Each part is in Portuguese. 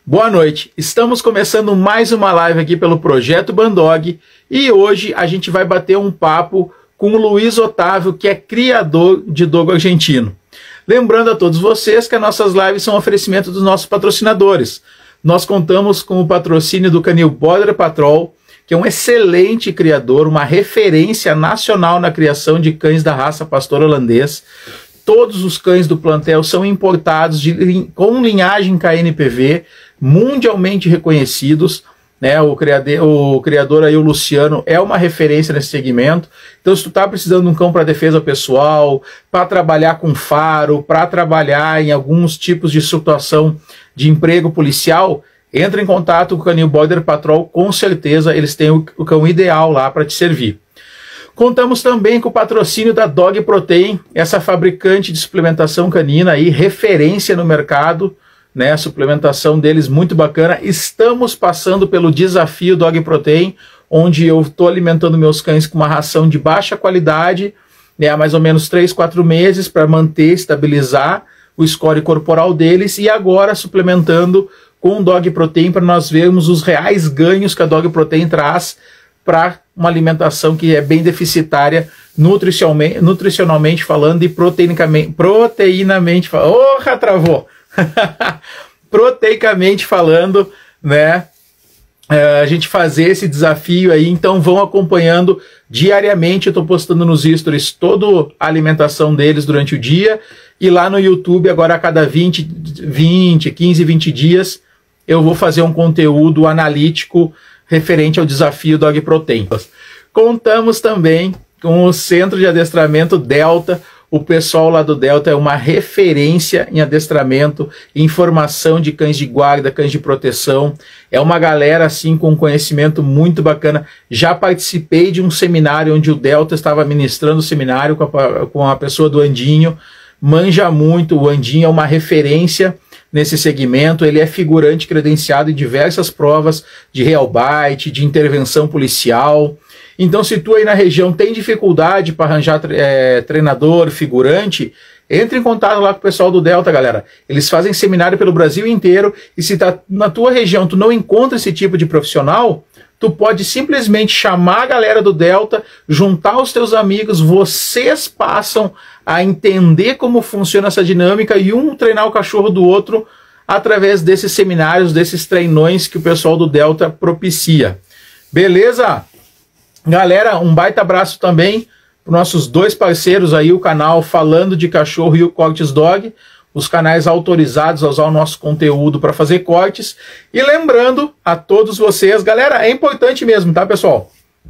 Boa noite, estamos começando mais uma live aqui pelo Projeto Bandog e hoje a gente vai bater um papo com o Luiz Otávio, que é criador de dogo argentino. Lembrando a todos vocês que as nossas lives são um oferecimento dos nossos patrocinadores. Nós contamos com o patrocínio do canil Border Patrol, que é um excelente criador, uma referência nacional na criação de cães da raça pastor holandês. Todos os cães do plantel são importados com linhagem KNPV, mundialmente reconhecidos, né? O criador aí, o Luciano, é uma referência nesse segmento. Então, se tu tá precisando de um cão para defesa pessoal, para trabalhar com faro, para trabalhar em alguns tipos de situação de emprego policial, entra em contato com o canil Border Patrol, com certeza eles têm o cão ideal lá para te servir. Contamos também com o patrocínio da Dog Protein, essa fabricante de suplementação canina aí, referência no mercado, né? A suplementação deles muito bacana. Estamos passando pelo desafio Dog Protein, onde eu estou alimentando meus cães com uma ração de baixa qualidade, né, há mais ou menos 3, 4 meses, para manter, estabilizar o score corporal deles, e agora suplementando com o Dog Protein para nós vermos os reais ganhos que a Dog Protein traz para uma alimentação que é bem deficitária nutricionalmente falando e proteicamente falando. Orra, travou! Proteicamente falando, né? A gente fazer esse desafio aí, então vão acompanhando diariamente. Eu estou postando nos stories toda a alimentação deles durante o dia, e lá no YouTube, agora a cada 15, 20 dias, eu vou fazer um conteúdo analítico referente ao desafio Dog Protein. Contamos também com o Centro de Adestramento Delta. O pessoal lá do Delta é uma referência em adestramento, em formação de cães de guarda, cães de proteção. É uma galera assim com conhecimento muito bacana. Já participei de um seminário onde o Delta estava ministrando o seminário com a pessoa do Andinho. Manja muito, o Andinho é uma referência nesse segmento. Ele é figurante credenciado em diversas provas de real bite, de intervenção policial. Então, se tu aí na região tem dificuldade para arranjar treinador, figurante, entre em contato lá com o pessoal do Delta, galera. Eles fazem seminário pelo Brasil inteiro, e se tá na tua região tu não encontra esse tipo de profissional, tu pode simplesmente chamar a galera do Delta, juntar os teus amigos, vocês passam a entender como funciona essa dinâmica e um treinar o cachorro do outro através desses seminários, desses treinões que o pessoal do Delta propicia. Beleza? Galera, um baita abraço também para nossos dois parceiros aí, o canal Falando de Cachorro e o Cortes Dog, os canais autorizados a usar o nosso conteúdo para fazer cortes. E lembrando a todos vocês, galera, é importante mesmo, tá, pessoal?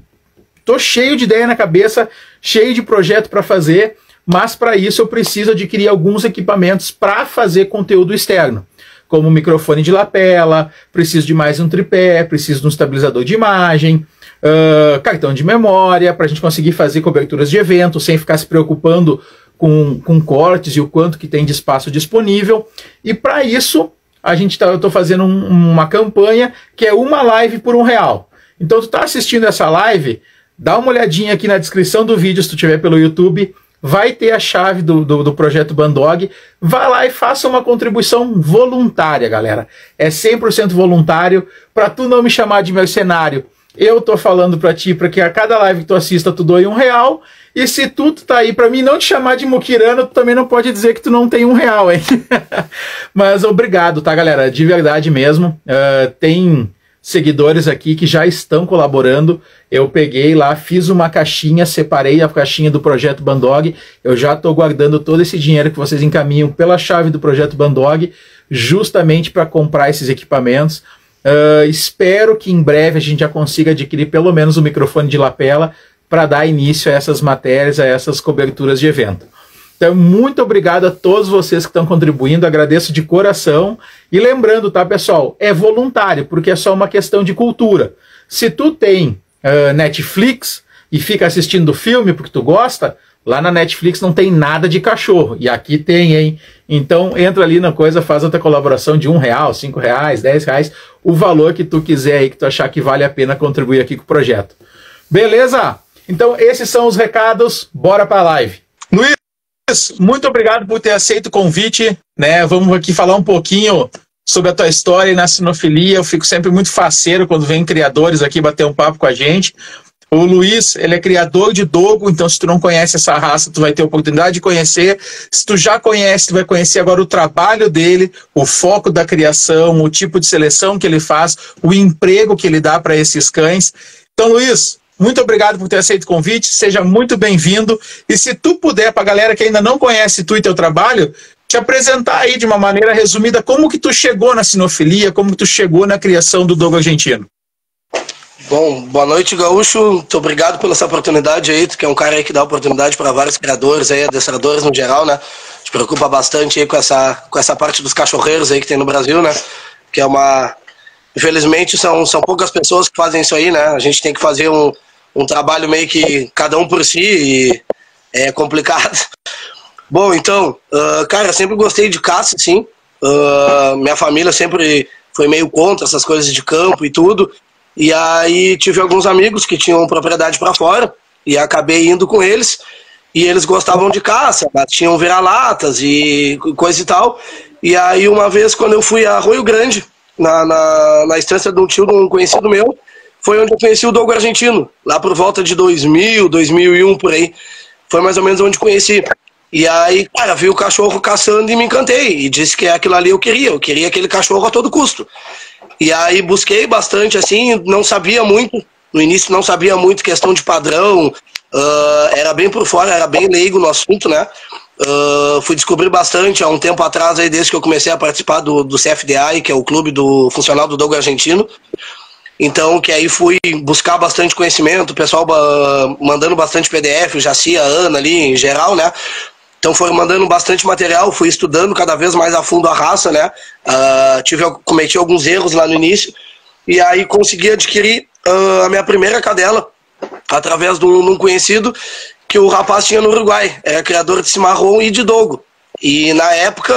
Tô cheio de ideia na cabeça, cheio de projeto para fazer, mas para isso eu preciso adquirir alguns equipamentos para fazer conteúdo externo, como microfone de lapela, preciso de mais um tripé, preciso de um estabilizador de imagem, cartão de memória, para a gente conseguir fazer coberturas de evento sem ficar se preocupando com cortes e o quanto que tem de espaço disponível. E para isso, eu estou fazendo uma campanha que é uma live por R$1. Então, tu está assistindo essa live, dá uma olhadinha aqui na descrição do vídeo, se tu estiver pelo YouTube, vai ter a chave do Projeto Bandog. Vai lá e faça uma contribuição voluntária, galera. É 100% voluntário, para tu não me chamar de mercenário. Eu tô falando pra ti, para que a cada live que tu assista, tu doe R$1. E se tu tá aí pra mim não te chamar de muquirano, tu também não pode dizer que tu não tem R$1, hein? Mas obrigado, tá, galera? De verdade mesmo. Tem seguidores aqui que já estão colaborando. Eu peguei lá, fiz uma caixinha, separei a caixinha do Projeto Bandog. Eu já tô guardando todo esse dinheiro que vocês encaminham pela chave do Projeto Bandog, justamente para comprar esses equipamentos. Espero que em breve a gente já consiga adquirir pelo menos um microfone de lapela para dar início a essas matérias, a essas coberturas de evento. Então, muito obrigado a todos vocês que estão contribuindo, agradeço de coração. E lembrando, tá, pessoal, é voluntário, porque é só uma questão de cultura. Se tu tem Netflix e fica assistindo filme porque tu gosta, lá na Netflix não tem nada de cachorro, e aqui tem, hein? Então entra ali na coisa, faz outra colaboração de R$1, R$5, R$10, o valor que tu quiser aí, que tu achar que vale a pena contribuir aqui com o projeto. Beleza? Então esses são os recados, bora pra live. Luiz, muito obrigado por ter aceito o convite, né? Vamos aqui falar um pouquinho sobre a tua história e na sinofilia. Eu fico sempre muito faceiro quando vem criadores aqui bater um papo com a gente. O Luiz, ele é criador de dogo, então se tu não conhece essa raça, tu vai ter a oportunidade de conhecer. Se tu já conhece, tu vai conhecer agora o trabalho dele, o foco da criação, o tipo de seleção que ele faz, o emprego que ele dá para esses cães. Então, Luiz, muito obrigado por ter aceito o convite, seja muito bem-vindo. E se tu puder, para a galera que ainda não conhece tu e teu trabalho, te apresentar aí de uma maneira resumida como que tu chegou na sinofilia, como que tu chegou na criação do dogo argentino. Bom, boa noite, Gaúcho. Muito obrigado pela essa oportunidade aí, tu que é um cara aí que dá oportunidade para vários criadores aí, adestradores no geral, né? Te preocupa bastante aí com essa parte dos cachorreiros aí que tem no Brasil, né? Que é uma... Infelizmente são poucas pessoas que fazem isso aí, né? A gente tem que fazer um trabalho meio que cada um por si e é complicado. Bom, então, cara, eu sempre gostei de caça, sim. Minha família sempre foi meio contra essas coisas de campo e tudo. E aí tive alguns amigos que tinham propriedade para fora e acabei indo com eles. E eles gostavam de caça, tinham vira-latas e coisa e tal. E aí uma vez quando eu fui a Arroio Grande, na estância de um tio de um conhecido meu, foi onde eu conheci o dogo argentino, lá por volta de 2000, 2001, por aí. Foi mais ou menos onde conheci. E aí, cara, vi o cachorro caçando e me encantei. E disse que aquilo ali eu queria aquele cachorro a todo custo. E aí busquei bastante, assim, não sabia muito, no início não sabia muito questão de padrão, era bem por fora, era bem leigo no assunto, né? Fui descobrir bastante há um tempo atrás, aí, desde que eu comecei a participar do CFDA, que é o clube funcional do dogo argentino. Então, que aí fui buscar bastante conhecimento, o pessoal mandando bastante PDF, o Jaci, a Ana ali, em geral, né? Então foram mandando bastante material, fui estudando cada vez mais a fundo a raça, né? Cometi alguns erros lá no início, e aí consegui adquirir a minha primeira cadela, através de um conhecido que o rapaz tinha no Uruguai, era criador de cimarrão e de dogo. E na época,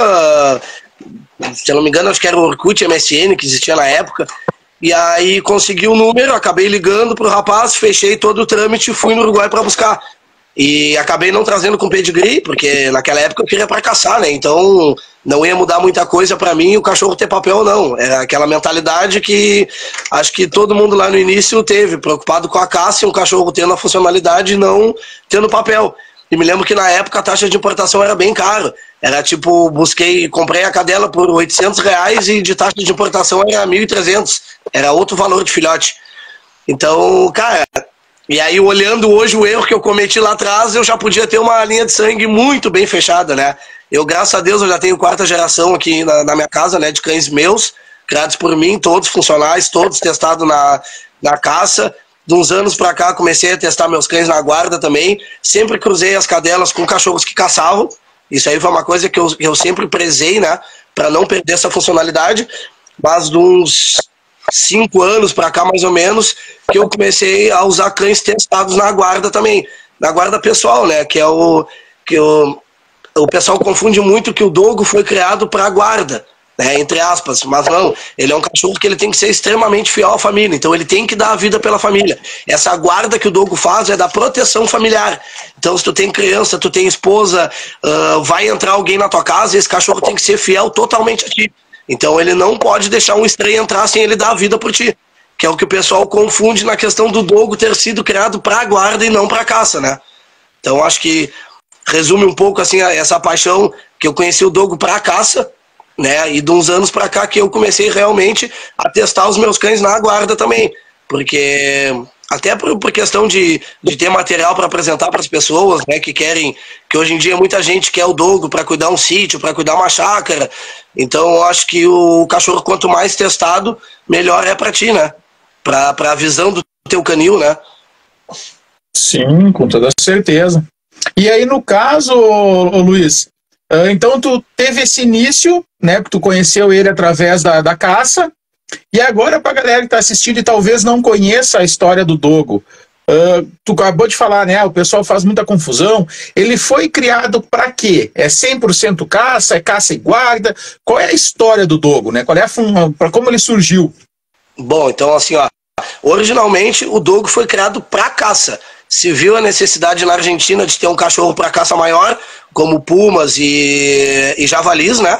se eu não me engano, acho que era o Orkut MSN que existia na época, e aí consegui o número, acabei ligando pro rapaz, fechei todo o trâmite e fui no Uruguai para buscar. E acabei não trazendo com pedigree, porque naquela época eu queria para caçar, né? Então não ia mudar muita coisa para mim o cachorro ter papel ou não. Era aquela mentalidade que acho que todo mundo lá no início teve, preocupado com a caça e um cachorro tendo a funcionalidade e não tendo papel. E me lembro que na época a taxa de importação era bem cara. Era tipo, comprei a cadela por R$800 e de taxa de importação era 1.300. Era outro valor de filhote. Então, cara... E aí, olhando hoje o erro que eu cometi lá atrás, eu já podia ter uma linha de sangue muito bem fechada, né? Eu, graças a Deus, eu já tenho 4ª geração aqui na minha casa, né? De cães meus, criados por mim, todos funcionais, todos testados na caça. De uns anos pra cá, comecei a testar meus cães na guarda também. Sempre cruzei as cadelas com cachorros que caçavam. Isso aí foi uma coisa que eu sempre prezei, né? Pra não perder essa funcionalidade. Mas de uns 5 anos pra cá, mais ou menos, que eu comecei a usar cães testados na guarda também. Na guarda pessoal, né? Que é o pessoal confunde muito que o dogo foi criado pra guarda, né? Entre aspas. Mas não, ele é um cachorro que ele tem que ser extremamente fiel à família. Então ele tem que dar a vida pela família. Essa guarda que o dogo faz é da proteção familiar. Então se tu tem criança, tu tem esposa, vai entrar alguém na tua casa, esse cachorro tem que ser fiel totalmente a ti. Então ele não pode deixar um estranho entrar sem ele dar a vida por ti. Que é o que o pessoal confunde na questão do dogo ter sido criado para guarda e não para caça, né? Então acho que resume um pouco assim essa paixão que eu conheci o dogo para caça, né? E de uns anos para cá que eu comecei realmente a testar os meus cães na guarda também. Porque... Até por questão de ter material para apresentar para as pessoas, né, que hoje em dia muita gente quer o dogo para cuidar um sítio, para cuidar uma chácara. Então eu acho que o cachorro, quanto mais testado, melhor é para ti, né? Para a visão do teu canil, né? Sim, com toda certeza. E aí, no caso, ô Luiz, então tu teve esse início, né, que tu conheceu ele através da caça. E agora, para a galera que está assistindo e talvez não conheça a história do dogo, tu acabou de falar, né? O pessoal faz muita confusão. Ele foi criado para quê? É 100% caça? É caça e guarda? Qual é a história do dogo, né? Qual é para como ele surgiu? Bom, então assim, ó, originalmente o dogo foi criado para caça. Se viu a necessidade na Argentina de ter um cachorro para caça maior, como pumas e javalis, né?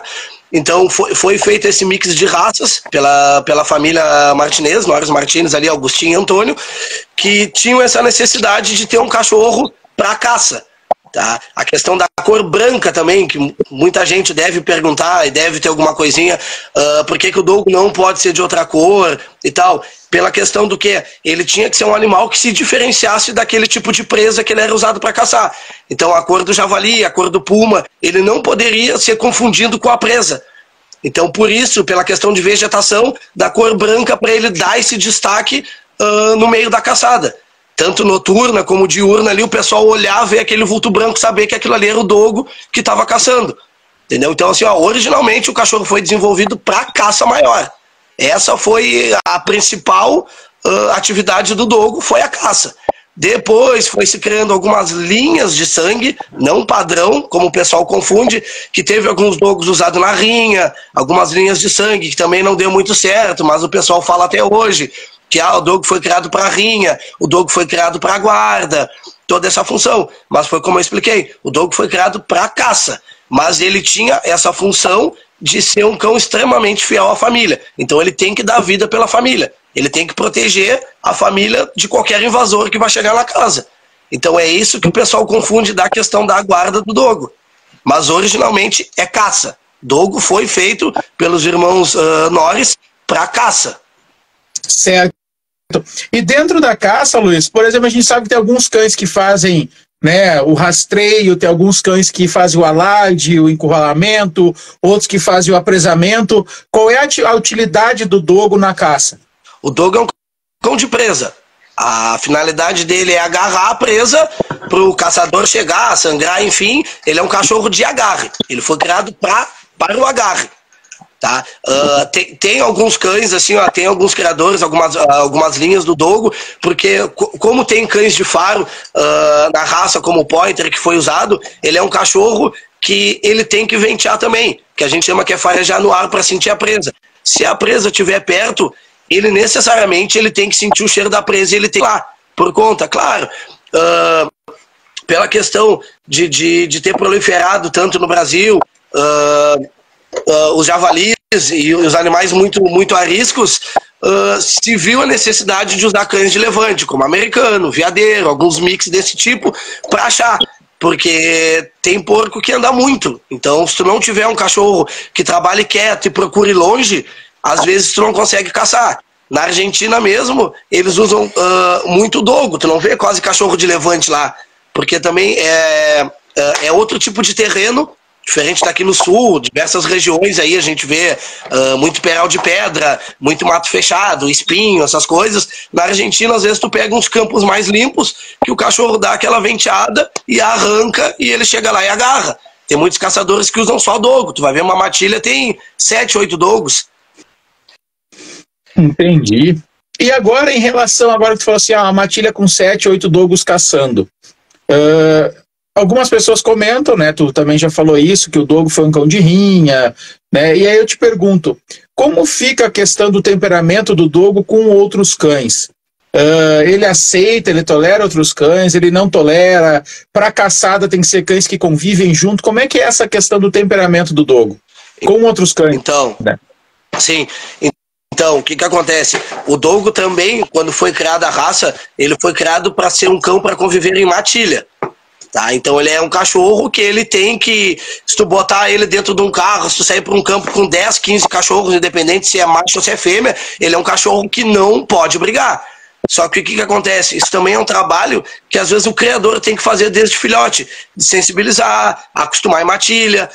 Então foi feito esse mix de raças pela família Martinez, Norris Martinez ali, Agostinho e Antônio, que tinham essa necessidade de ter um cachorro para caça. Tá? A questão da cor branca também, que muita gente deve perguntar e deve ter alguma coisinha, por que o dogo não pode ser de outra cor e tal, pela questão do que ele tinha que ser um animal que se diferenciasse daquele tipo de presa que ele era usado para caçar. Então a cor do javali, a cor do puma, ele não poderia ser confundido com a presa. Então por isso, pela questão de vegetação, da cor branca para ele dar esse destaque no meio da caçada. Tanto noturna como diurna ali, o pessoal olhar, ver aquele vulto branco, saber que aquilo ali era o dogo que estava caçando. Entendeu? Então, assim, originalmente o cachorro foi desenvolvido para caça maior. Essa foi a principal atividade do dogo, foi a caça. Depois foi se criando algumas linhas de sangue, não padrão, como o pessoal confunde, que teve alguns dogos usados na rinha, algumas linhas de sangue que também não deu muito certo, mas o pessoal fala até hoje que o dogo foi criado para rinha, o dogo foi criado para guarda, toda essa função. Mas foi como eu expliquei, o dogo foi criado para caça, mas ele tinha essa função de ser um cão extremamente fiel à família. Então ele tem que dar vida pela família, ele tem que proteger a família de qualquer invasor que vai chegar na casa. Então é isso que o pessoal confunde da questão da guarda do dogo. Mas originalmente é caça. Dogo foi feito pelos irmãos Norris para caça. Certo. E dentro da caça, Luiz, por exemplo, a gente sabe que tem alguns cães que fazem, né, o rastreio, tem alguns cães que fazem o alarde, o encurralamento, outros que fazem o apresamento. Qual é a utilidade do dogo na caça? O dogo é um cão de presa. A finalidade dele é agarrar a presa para o caçador chegar, sangrar, enfim. Ele é um cachorro de agarre. Ele foi criado para o agarre. Tá? Tem alguns cães, assim, tem alguns criadores, algumas linhas do dogo, porque como tem cães de faro na raça, como o Pointer que foi usado, ele é um cachorro que ele tem que ventear também, que a gente chama que é farejar no ar para sentir a presa. Se a presa estiver perto, ele necessariamente ele tem que sentir o cheiro da presa e ele tem que ir lá, por conta, claro. Pela questão de ter proliferado tanto no Brasil, os javalis e os animais muito ariscos, se viu a necessidade de usar cães de levante, como americano, veadeiro, alguns mix desse tipo, para achar. Porque tem porco que anda muito. Então, se tu não tiver um cachorro que trabalhe quieto e procure longe, às vezes tu não consegue caçar. Na Argentina mesmo, eles usam muito dogo. Tu não vê quase cachorro de levante lá. Porque também é outro tipo de terreno, diferente daqui no sul, diversas regiões aí a gente vê muito peral de pedra, muito mato fechado, espinho, essas coisas. Na Argentina, às vezes, tu pega uns campos mais limpos, que o cachorro dá aquela venteada e arranca e ele chega lá e agarra. Tem muitos caçadores que usam só dogo. Tu vai ver uma matilha, tem 7, 8 dogos. Entendi. E agora, em relação, agora que tu falou assim, uma matilha com 7, 8 dogos caçando. Algumas pessoas comentam, né, tu também já falou isso, que o dogo foi um cão de rinha, né, e aí eu te pergunto, como fica a questão do temperamento do dogo com outros cães? Ele aceita, ele tolera outros cães, ele não tolera? Para caçada tem que ser cães que convivem junto, como é que é essa questão do temperamento do dogo com outros cães? Então, né? Sim, então, o que acontece? O dogo também, quando foi criada a raça, ele foi criado para ser um cão para conviver em matilha. Tá? Então ele é um cachorro que ele tem que, se tu botar ele dentro de um carro, se tu sair para um campo com 10, 15 cachorros, independente se é macho ou se é fêmea, ele é um cachorro que não pode brigar. Só que o que acontece? Isso também é um trabalho que às vezes o criador tem que fazer desde filhote, de sensibilizar, acostumar em matilha,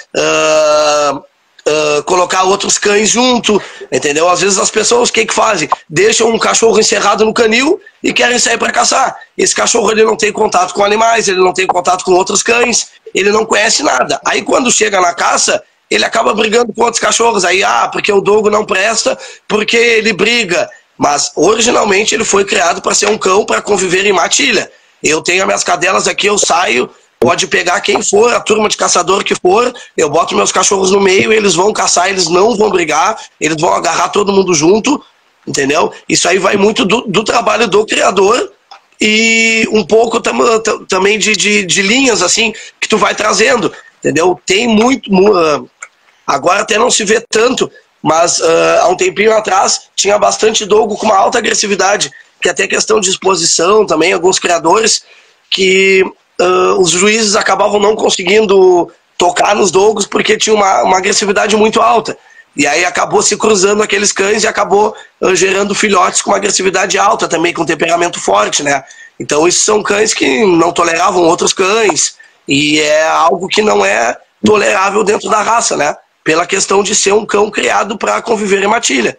colocar outros cães junto, entendeu? Às vezes as pessoas o que fazem? Deixam um cachorro encerrado no canil e querem sair para caçar. Esse cachorro ele não tem contato com animais, ele não tem contato com outros cães, ele não conhece nada. Aí quando chega na caça, ele acaba brigando com outros cachorros. Aí, porque o dogo não presta, porque ele briga. Mas originalmente ele foi criado para ser um cão para conviver em matilha. Eu tenho as minhas cadelas aqui, eu saio, pode pegar quem for, a turma de caçador que for, eu boto meus cachorros no meio, eles vão caçar, eles não vão brigar, eles vão agarrar todo mundo junto, entendeu? Isso aí vai muito do trabalho do criador e um pouco também de linhas, assim, que tu vai trazendo, entendeu? Tem Agora até não se vê tanto, mas há um tempinho atrás tinha bastante dogo com uma alta agressividade, que até questão de exposição também, alguns criadores, que os juízes acabavam não conseguindo tocar nos dogos porque tinha uma agressividade muito alta. E aí acabou se cruzando aqueles cães e acabou gerando filhotes com uma agressividade alta também, com temperamento forte, né? Então esses são cães que não toleravam outros cães e é algo que não é tolerável dentro da raça, né? Pela questão de ser um cão criado para conviver em matilha.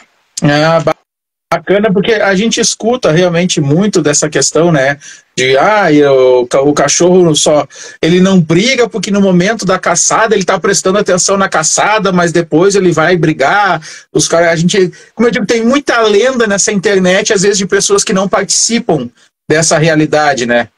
Bacana, porque a gente escuta realmente muito dessa questão, né? De o cachorro ele não briga porque no momento da caçada ele tá prestando atenção na caçada, mas depois ele vai brigar. Os caras, a gente, como eu digo, tem muita lenda nessa internet, às vezes, de pessoas que não participam dessa realidade, né?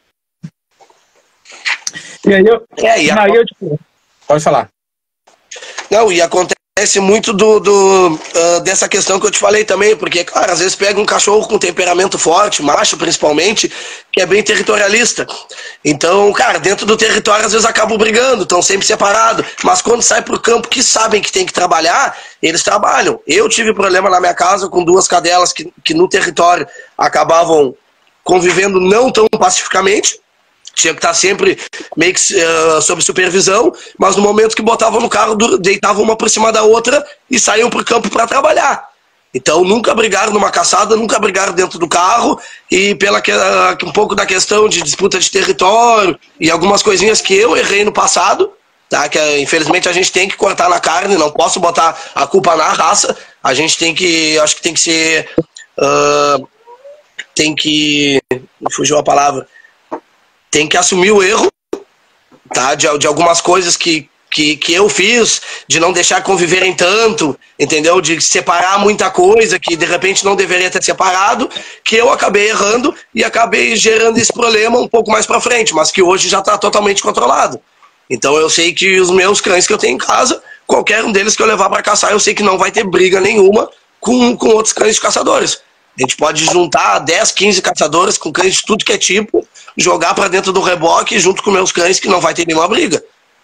E aí pode falar. Não, e acontece muito dessa questão que eu te falei também, porque, claro, às vezes pega um cachorro com temperamento forte, macho principalmente, que é bem territorialista. Então, cara, dentro do território às vezes acabam brigando, estão sempre separados, mas quando sai pro campo que sabem que tem que trabalhar, eles trabalham. Eu tive problema na minha casa com 2 cadelas que no território acabavam convivendo não tão pacificamente. Tinha que estar sempre meio que sob supervisão, mas no momento que botavam no carro, deitavam uma por cima da outra e saíam para o campo para trabalhar. Então nunca brigaram numa caçada, nunca brigaram dentro do carro, e um pouco da questão de disputa de território e algumas coisinhas que eu errei no passado, tá? Que infelizmente a gente tem que cortar na carne, não posso botar a culpa na raça, a gente tem que, acho que tem que ser, me fugiu a palavra, tem que assumir o erro, tá? De algumas coisas que eu fiz, de não deixar conviverem tanto, entendeu? De separar muita coisa que de repente não deveria ter separado, que eu acabei errando e acabei gerando esse problema um pouco mais pra frente, mas que hoje já tá totalmente controlado. Então eu sei que os meus cães que eu tenho em casa, qualquer um deles que eu levar pra caçar, eu sei que não vai ter briga nenhuma com outros cães de caçadores. A gente pode juntar 10, 15 caçadores com cães de tudo que é tipo, jogar para dentro do reboque junto com meus cães, que não vai ter nenhuma briga.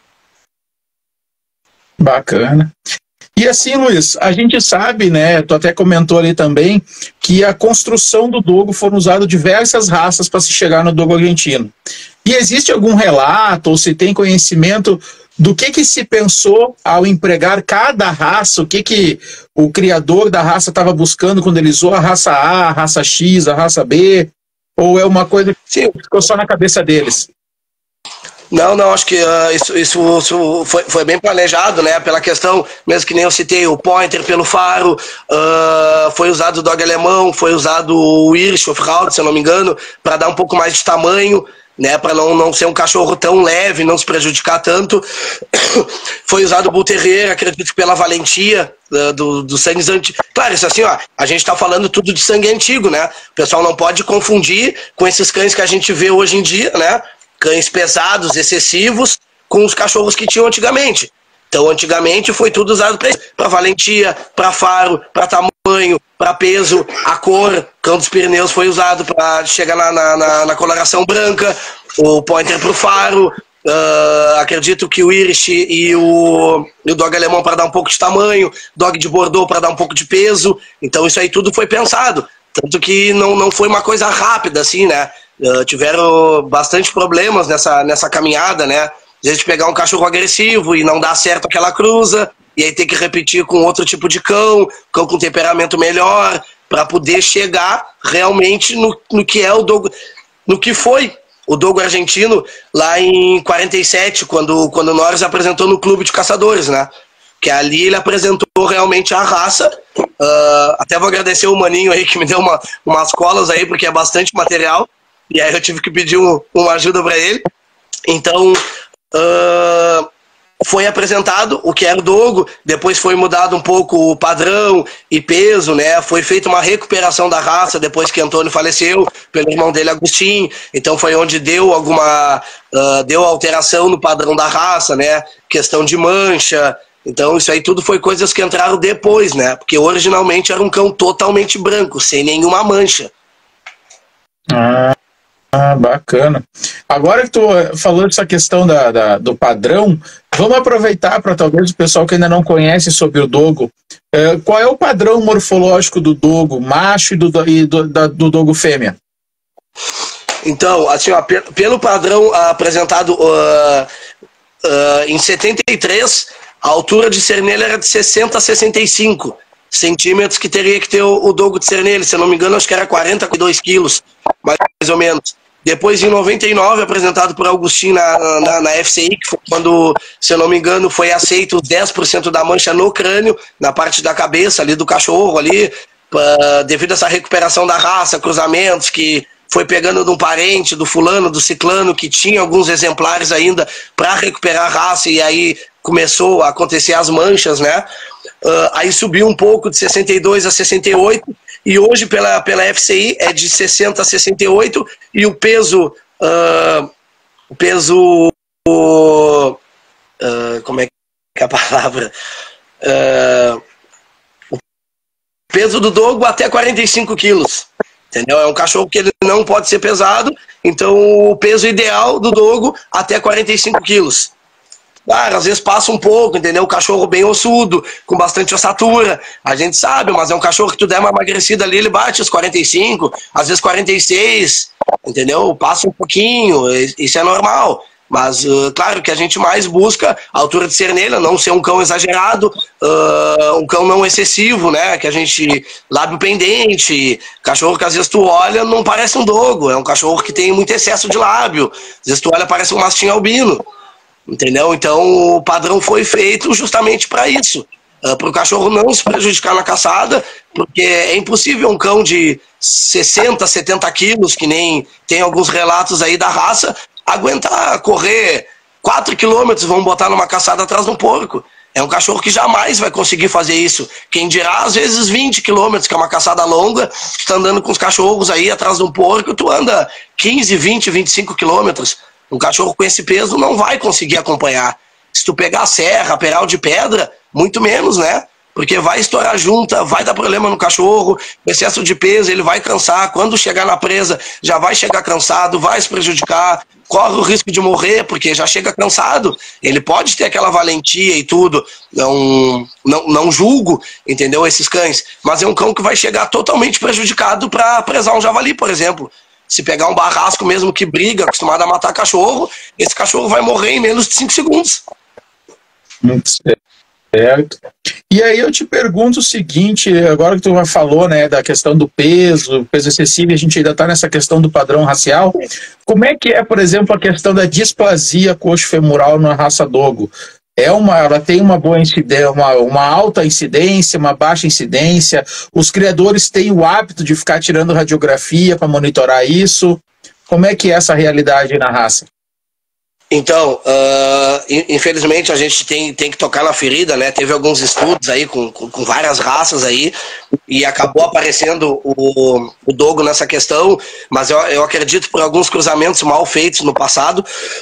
Bacana. E assim, Luiz, a gente sabe, né, tu até comentou ali também, que a construção do dogo foram usadas diversas raças para se chegar no dogo argentino. E existe algum relato, ou se tem conhecimento do que se pensou ao empregar cada raça, o que o criador da raça estava buscando quando ele usou a raça A, a raça X, a raça B, ou é uma coisa que ficou só na cabeça deles? Não, acho que isso foi bem planejado, né? Pela questão, mesmo que nem eu citei, o Pointer pelo faro, foi usado o Dog alemão, foi usado o Irish Hofraud, se eu não me engano, para dar um pouco mais de tamanho, né? Para não ser um cachorro tão leve, não se prejudicar tanto. Foi usado o Bull Terrier, acredito que pela valentia do sangue antigo. Claro, isso assim, ó, a gente tá falando tudo de sangue antigo, né? O pessoal não pode confundir com esses cães que a gente vê hoje em dia, né? Cães pesados, excessivos, com os cachorros que tinham antigamente. Então, antigamente foi tudo usado para valentia, para faro, para tamanho, para peso, a cor. Cão dos Pirineus foi usado para chegar na coloração branca, o Pointer para o faro. Acredito que o Irish e o Dog alemão para dar um pouco de tamanho, Dog de Bordeaux para dar um pouco de peso. Então, isso aí tudo foi pensado. Tanto que não foi uma coisa rápida, assim, né? Tiveram bastante problemas nessa caminhada, né? Às vezes pegar um cachorro agressivo e não dar certo aquela cruza, e aí ter que repetir com outro tipo de cão com temperamento melhor, para poder chegar realmente no que é o dogo, no que foi o dogo argentino lá em 47, quando o Norris apresentou no Clube de Caçadores, né? Que ali ele apresentou realmente a raça. Até vou agradecer o Maninho aí que me deu umas colas aí, porque é bastante material. E aí eu tive que pedir uma ajuda para ele. Então, foi apresentado o que era o dogo, depois foi mudado um pouco o padrão e peso, né? Foi feita uma recuperação da raça depois que Antônio faleceu, pelo irmão dele, Agostinho. Então foi onde deu deu alteração no padrão da raça, né? Questão de mancha. Então isso aí tudo foi coisas que entraram depois, né? Porque originalmente era um cão totalmente branco, sem nenhuma mancha. Ah, bacana. Agora que tu falou dessa questão do padrão, vamos aproveitar para talvez o pessoal que ainda não conhece sobre o dogo. Qual é o padrão morfológico do dogo macho e do dogo fêmea? Então, assim, ó, pelo padrão apresentado em 73, a altura de cernelha era de 60 a 65 centímetros que teria que ter o dogo de cernelha. Se eu não me engano, acho que era 42 quilos, mais ou menos. Depois, em 99, apresentado por Augustin na FCI, que foi quando, se eu não me engano, foi aceito 10% da mancha no crânio, na parte da cabeça ali do cachorro, ali, devido a essa recuperação da raça, cruzamentos, que foi pegando de um parente, do fulano, do ciclano, que tinha alguns exemplares ainda para recuperar a raça, e aí começou a acontecer as manchas, né? Aí subiu um pouco de 62 a 68, e hoje pela FCI é de 60 a 68, e o peso, como é que é a palavra? O peso do dogo até 45 quilos, entendeu? É um cachorro que ele não pode ser pesado, então o peso ideal do dogo até 45 quilos. Claro, às vezes passa um pouco, entendeu? O cachorro bem ossudo, com bastante ossatura, a gente sabe, mas é um cachorro que tu der uma emagrecida ali, ele bate os 45, às vezes 46, entendeu? Passa um pouquinho, isso é normal. Mas, claro, que a gente mais busca a altura de cernelha, não ser um cão exagerado, um cão não excessivo, né? Que a gente, lábio pendente, cachorro que às vezes tu olha, não parece um dogo, é um cachorro que tem muito excesso de lábio, às vezes tu olha, parece um mastim albino. Entendeu? Então o padrão foi feito justamente para isso, para o cachorro não se prejudicar na caçada, porque é impossível um cão de 60, 70 quilos, que nem tem alguns relatos aí da raça, aguentar correr 4 quilômetros, vamos botar numa caçada atrás de um porco. É um cachorro que jamais vai conseguir fazer isso. Quem dirá, às vezes, 20 quilômetros, que é uma caçada longa, tu tá andando com os cachorros aí atrás de um porco, tu anda 15, 20, 25 quilômetros. Um cachorro com esse peso não vai conseguir acompanhar. Se tu pegar a serra, peral de pedra, muito menos, né? Porque vai estourar junta, vai dar problema no cachorro, excesso de peso, ele vai cansar. Quando chegar na presa, já vai chegar cansado, vai se prejudicar, corre o risco de morrer, porque já chega cansado. Ele pode ter aquela valentia e tudo, não julgo, entendeu, esses cães, mas é um cão que vai chegar totalmente prejudicado para presar um javali, por exemplo. Se pegar um barrasco mesmo que briga, acostumado a matar cachorro, esse cachorro vai morrer em menos de 5 segundos. Muito certo. E aí eu te pergunto o seguinte, agora que tu falou, né, da questão do peso excessivo, e a gente ainda está nessa questão do padrão racial, como é que é, por exemplo, a questão da displasia coxofemoral na raça dogo? Ela tem uma boa incidência, uma alta incidência, uma baixa incidência? Os criadores têm o hábito de ficar tirando radiografia para monitorar isso? Como é que é essa realidade na raça? Então, infelizmente a gente tem que tocar na ferida, né? Teve alguns estudos aí com várias raças aí e acabou aparecendo o dogo nessa questão, mas eu acredito por alguns cruzamentos mal feitos no passado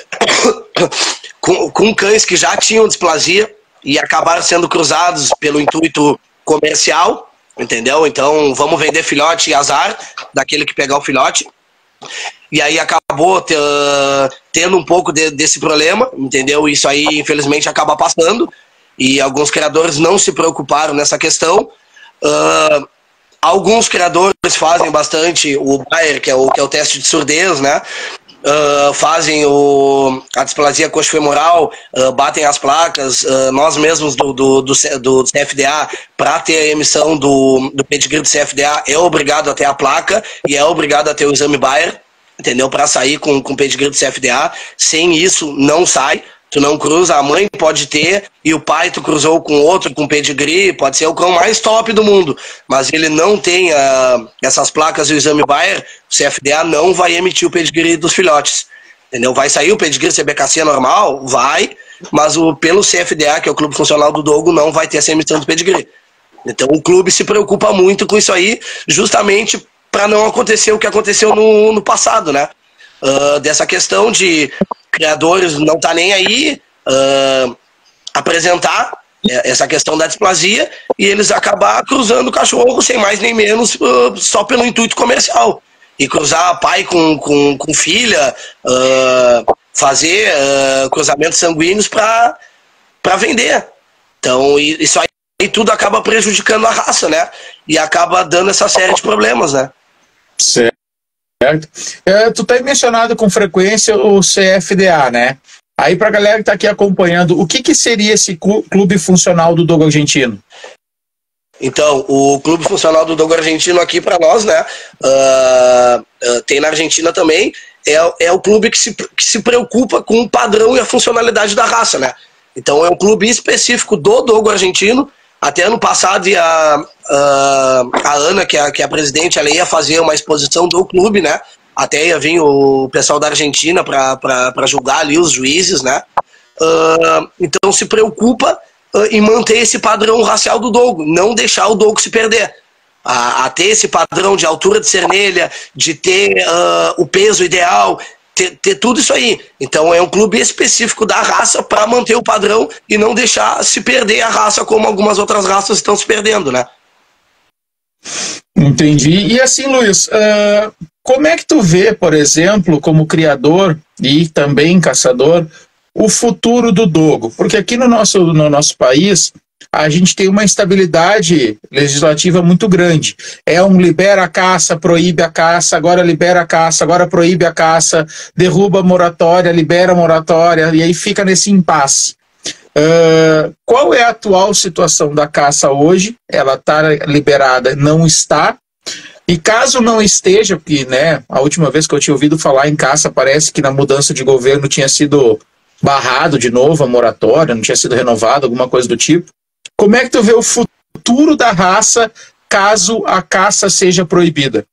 com cães que já tinham displasia e acabaram sendo cruzados pelo intuito comercial, entendeu? Então vamos vender filhote e azar daquele que pegar o filhote. E aí acabou tendo um pouco desse problema, entendeu? Isso aí, infelizmente, acaba passando. E alguns criadores não se preocuparam nessa questão. Alguns criadores fazem bastante o Bayer, que é o teste de surdez, né? Fazem a displasia coxofemoral, batem as placas, nós mesmos do CFDA, para ter a emissão do pedigree do CFDA, é obrigado a ter a placa e é obrigado a ter o exame Bayer, entendeu? Para sair com o pedigree do CFDA. Sem isso, não sai. Tu não cruza, a mãe pode ter e o pai tu cruzou com outro com pedigree, pode ser o cão mais top do mundo, mas ele não tem essas placas e o exame Bayer, o CFDA não vai emitir o pedigree dos filhotes, entendeu? Vai sair o pedigree CBKC normal? Vai, mas pelo CFDA, que é o Clube Funcional do Dogo, não vai ter essa emissão do pedigree. Então o clube se preocupa muito com isso aí, justamente para não acontecer o que aconteceu no passado, né? Dessa questão de criadores não tá nem aí apresentar essa questão da displasia e eles acabar cruzando o cachorro sem mais nem menos só pelo intuito comercial. e cruzar pai com filha, fazer cruzamentos sanguíneos para vender. Então, isso aí tudo acaba prejudicando a raça, né? E acaba dando essa série de problemas, né? Certo. Tu tem mencionado com frequência o CFDA, né? Aí pra galera que tá aqui acompanhando, o que seria esse clube funcional do dogo argentino? Então, o clube funcional do dogo argentino aqui para nós, né? Tem na Argentina também, é o clube que se preocupa com o padrão e a funcionalidade da raça, né? Então é um clube específico do dogo argentino. Até ano passado a Ana, que é a presidente, ela ia fazer uma exposição do clube, né? Até ia vir o pessoal da Argentina para julgar ali os juízes, né? Então se preocupa em manter esse padrão racial do dogo, não deixar o dogo se perder. A ter esse padrão de altura de cernelha, de ter o peso ideal, ter tudo isso aí. Então é um clube específico da raça para manter o padrão e não deixar se perder a raça como algumas outras raças estão se perdendo, né? Entendi. E assim, Luiz, como é que tu vê, por exemplo, como criador e também caçador, o futuro do dogo? Porque aqui no nosso país a gente tem uma instabilidade legislativa muito grande. Libera a caça, proíbe a caça, agora libera a caça, agora proíbe a caça, derruba a moratória, libera a moratória, e aí fica nesse impasse. Qual é a atual situação da caça hoje? Ela está liberada? Não está? E caso não esteja, porque né, a última vez que eu tinha ouvido falar em caça, parece que na mudança de governo tinha sido barrado de novo a moratória, não tinha sido renovado, alguma coisa do tipo. Como é que tu vê o futuro da raça caso a caça seja proibida?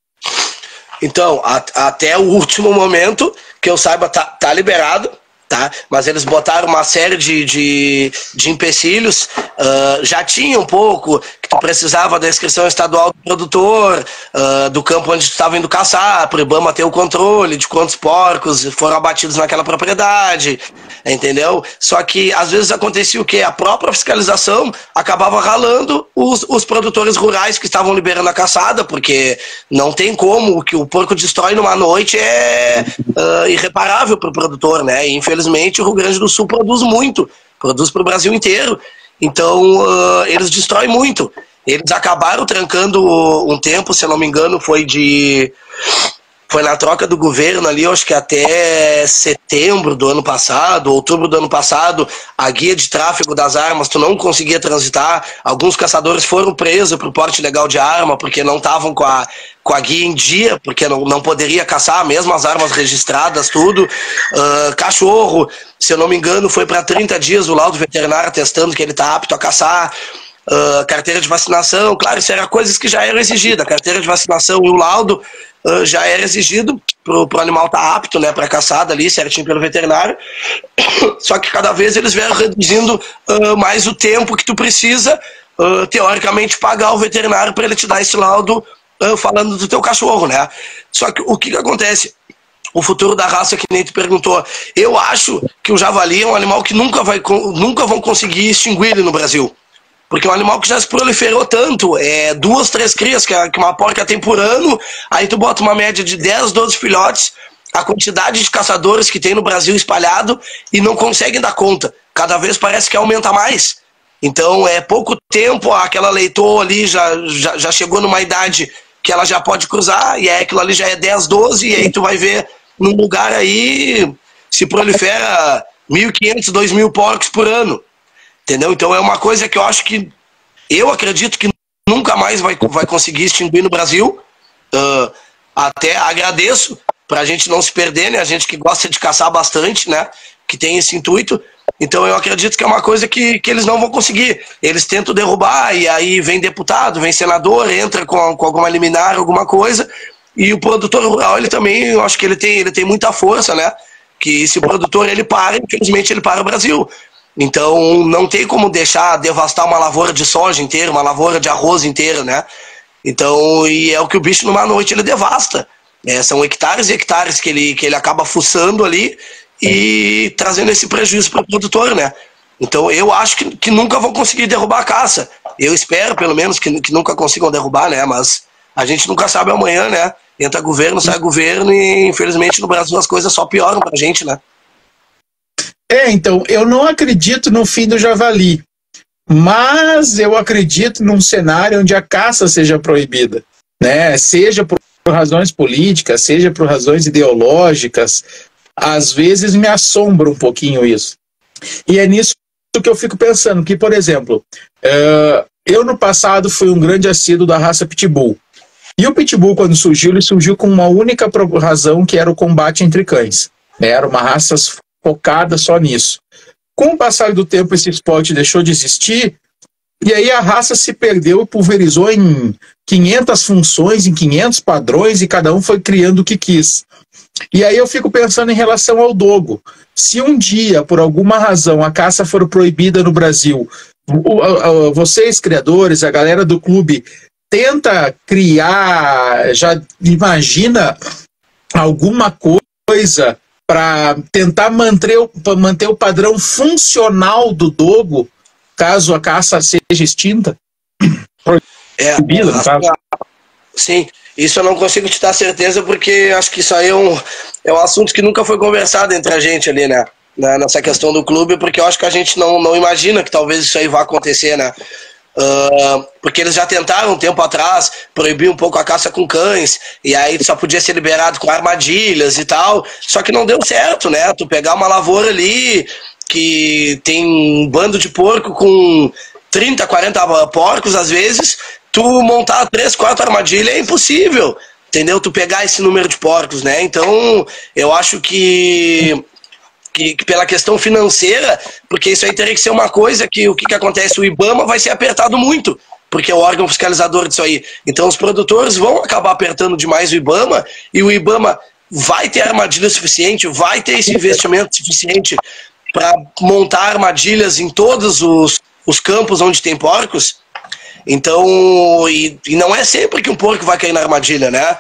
Então, até o último momento, que eu saiba, tá liberado, tá? Mas eles botaram uma série de empecilhos. Já tinha um pouco que tu precisava da inscrição estadual do produtor, do campo onde tu estava indo caçar, para o IBAMA ter o controle de quantos porcos foram abatidos naquela propriedade, entendeu? Só que às vezes acontecia o quê? A própria fiscalização acabava ralando os produtores rurais que estavam liberando a caçada, porque não tem como, o que o porco destrói numa noite é irreparável para o produtor, né? E infelizmente o Rio Grande do Sul produz muito, produz para o Brasil inteiro, então eles destroem muito. Eles acabaram trancando um tempo, se eu não me engano, foi na troca do governo ali, eu acho que até setembro do ano passado, outubro do ano passado, a guia de tráfego das armas, tu não conseguia transitar. Alguns caçadores foram presos por porte ilegal de arma, porque não estavam com a guia em dia, porque não poderia caçar, mesmo as armas registradas, tudo. Cachorro, se eu não me engano, foi para 30 dias o laudo veterinário atestando que ele está apto a caçar. Carteira de vacinação, claro, isso eram coisas que já eram exigidas. A carteira de vacinação e o laudo já era exigido pro animal estar apto, né, para caçada ali, certinho pelo veterinário. Só que cada vez eles vieram reduzindo mais o tempo que tu precisa, teoricamente, pagar o veterinário para ele te dar esse laudo falando do teu cachorro, né? Só que o que acontece? O futuro da raça, que nem tu perguntou, eu acho que o javali é um animal que nunca vão conseguir extinguir ele no Brasil. Porque é um animal que já se proliferou tanto, 2, 3 crias que uma porca tem por ano, aí tu bota uma média de 10, 12 filhotes, a quantidade de caçadores que tem no Brasil espalhado e não conseguem dar conta. Cada vez parece que aumenta mais. Então é pouco tempo, aquela leitoa ali já chegou numa idade que ela já pode cruzar, e aí aquilo ali já é 10, 12, e aí tu vai ver num lugar aí se prolifera 1.500, 2.000 porcos por ano. Entendeu? Então é uma coisa que eu acredito que nunca mais vai conseguir extinguir no Brasil. Até agradeço pra gente não se perder, né? A gente que gosta de caçar bastante, né? Que tem esse intuito. Então eu acredito que é uma coisa que eles não vão conseguir. Eles tentam derrubar e aí vem deputado, vem senador, entra com alguma liminar, alguma coisa. E o produtor rural, ele também, eu acho que ele tem muita força, né? Que se o produtor ele para, infelizmente ele para o Brasil. Então não tem como devastar uma lavoura de soja inteira, uma lavoura de arroz inteira, né? Então, e é o que o bicho numa noite ele devasta. São hectares e hectares que ele acaba fuçando ali e trazendo esse prejuízo para o produtor, né? Então eu acho que nunca vão conseguir derrubar a caça. Eu espero, pelo menos, que nunca consigam derrubar, né? Mas a gente nunca sabe amanhã, né? Entra governo, sai governo e infelizmente no Brasil as coisas só pioram pra gente, né? Então, eu não acredito no fim do javali, mas eu acredito num cenário onde a caça seja proibida, né? Seja por razões políticas, seja por razões ideológicas. Às vezes me assombra um pouquinho isso. E é nisso que eu fico pensando, que, por exemplo, eu no passado fui um grande assíduo da raça Pitbull. E o Pitbull, quando surgiu, ele surgiu com uma única razão, que era o combate entre cães. Era uma raça focada só nisso. Com o passar do tempo, esse esporte deixou de existir, e aí a raça se perdeu e pulverizou em 500 funções, em 500 padrões, e cada um foi criando o que quis. E aí eu fico pensando em relação ao dogo. Se um dia, por alguma razão, a caça for proibida no Brasil, vocês, criadores, a galera do clube, tenta criar, já imagina alguma coisa para tentar manter o padrão funcional do dogo, caso a caça seja extinta? Proibida, no caso. Sim, isso eu não consigo te dar certeza, porque acho que isso aí é um assunto que nunca foi conversado entre a gente ali, né? Nessa questão do clube, porque eu acho que a gente não imagina que talvez isso aí vá acontecer, né? Porque eles já tentaram um tempo atrás proibir um pouco a caça com cães, e aí só podia ser liberado com armadilhas e tal, só que não deu certo, né? Tu pegar uma lavoura ali que tem um bando de porco com 30, 40 porcos às vezes, tu montar 3, 4 armadilhas é impossível, entendeu? Tu pegar esse número de porcos, né? Então eu acho que pela questão financeira, porque isso aí teria que ser uma coisa que o que acontece, o IBAMA vai ser apertado muito, porque é o órgão fiscalizador disso aí. Então os produtores vão acabar apertando demais o IBAMA, e o IBAMA vai ter armadilha suficiente, vai ter esse investimento suficiente para montar armadilhas em todos os campos onde tem porcos. Então, e não é sempre que um porco vai cair na armadilha, né?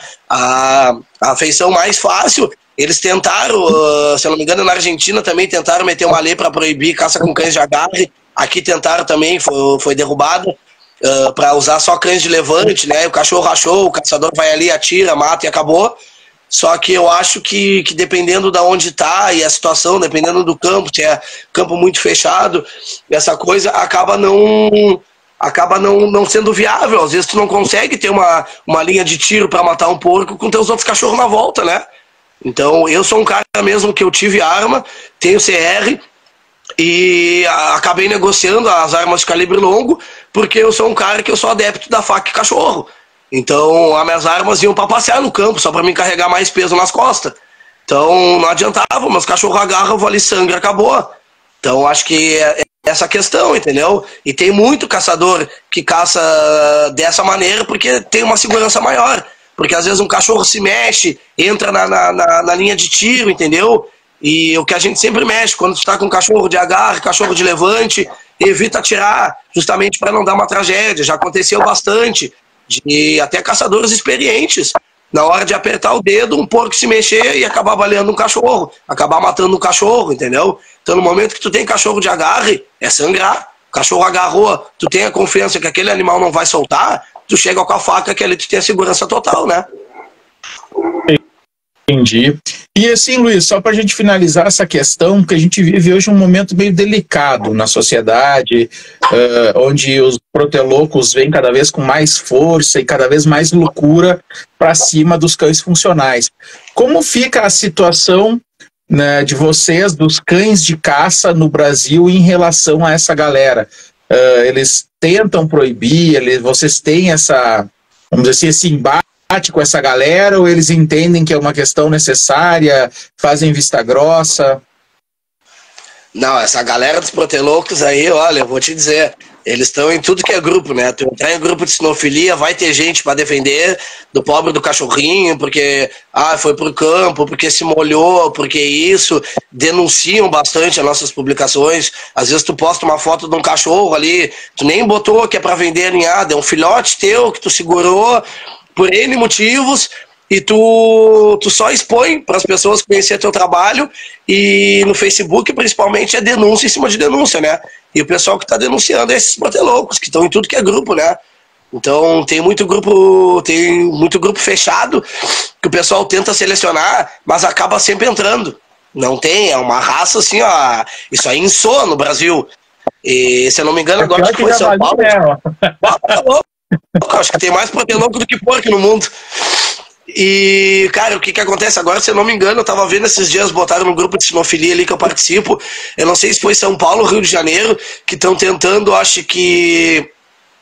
A feição mais fácil, eles tentaram, se eu não me engano, na Argentina também tentaram meter uma lei para proibir caça com cães de agarre. Aqui tentaram também, foi derrubado, para usar só cães de levante, né? O cachorro rachou, o caçador vai ali, atira, mata e acabou. Só que eu acho que dependendo de onde está e a situação, dependendo do campo, se é campo muito fechado, essa coisa acaba não sendo viável. Às vezes tu não consegue ter uma linha de tiro para matar um porco com teus outros cachorros na volta, né? Então eu sou um cara mesmo que eu tive arma, tenho CR e acabei negociando as armas de calibre longo, porque eu sou um cara que eu sou adepto da faca e cachorro. Então as minhas armas iam para passear no campo, só para me carregar mais peso nas costas. Então não adiantava, meus cachorros agarram, eu vou ali, sangue, acabou. Então acho que é essa questão, entendeu? E tem muito caçador que caça dessa maneira porque tem uma segurança maior. Porque às vezes um cachorro se mexe, entra na linha de tiro, entendeu? E o que a gente sempre mexe, quando tu tá com cachorro de agarre, cachorro de levante, evita atirar, justamente para não dar uma tragédia. Já aconteceu bastante, de até caçadores experientes, na hora de apertar o dedo, um porco se mexer e acabar baleando um cachorro, acabar matando um cachorro, entendeu? Então no momento que tu tem cachorro de agarre, é sangrar. O cachorro agarrou, tu tem a confiança que aquele animal não vai soltar, tu chega com a faca que ali tu tem a segurança total, né? Entendi. E assim, Luiz, só para a gente finalizar essa questão, que a gente vive hoje um momento meio delicado na sociedade, onde os protelocos vêm cada vez com mais força e cada vez mais loucura para cima dos cães funcionais. Como fica a situação, né, de vocês, dos cães de caça no Brasil em relação a essa galera? Eles tentam proibir, vocês têm essa, vamos dizer assim, esse embate com essa galera, ou eles entendem que é uma questão necessária, fazem vista grossa? Não, essa galera dos protelocos aí, olha, eu vou te dizer, eles estão em tudo que é grupo, né? Tu entrar em grupo de sinofilia, vai ter gente para defender do pobre do cachorrinho, porque foi pro campo, porque se molhou, porque isso. Denunciam bastante as nossas publicações. Às vezes tu posta uma foto de um cachorro ali, tu nem botou que é para vender a ninhada, é um filhote teu que tu segurou por N motivos, e tu só expõe para as pessoas conhecer teu trabalho, e no Facebook principalmente é denúncia em cima de denúncia, né? E o pessoal que está denunciando é esses protelocos, que estão em tudo que é grupo, né? Então tem muito grupo fechado que o pessoal tenta selecionar, mas acaba sempre entrando. Não tem, é uma raça assim, ó. Isso aí insoa no Brasil. E se eu não me engano, agora acho que foi São Paulo. Tá louco. Acho que tem mais proteloco do que porco no mundo. E, cara, o que acontece agora, se eu não me engano, eu tava vendo esses dias, botaram no grupo de sinofilia ali que eu participo. Eu não sei se foi São Paulo ou Rio de Janeiro, que estão tentando, acho que.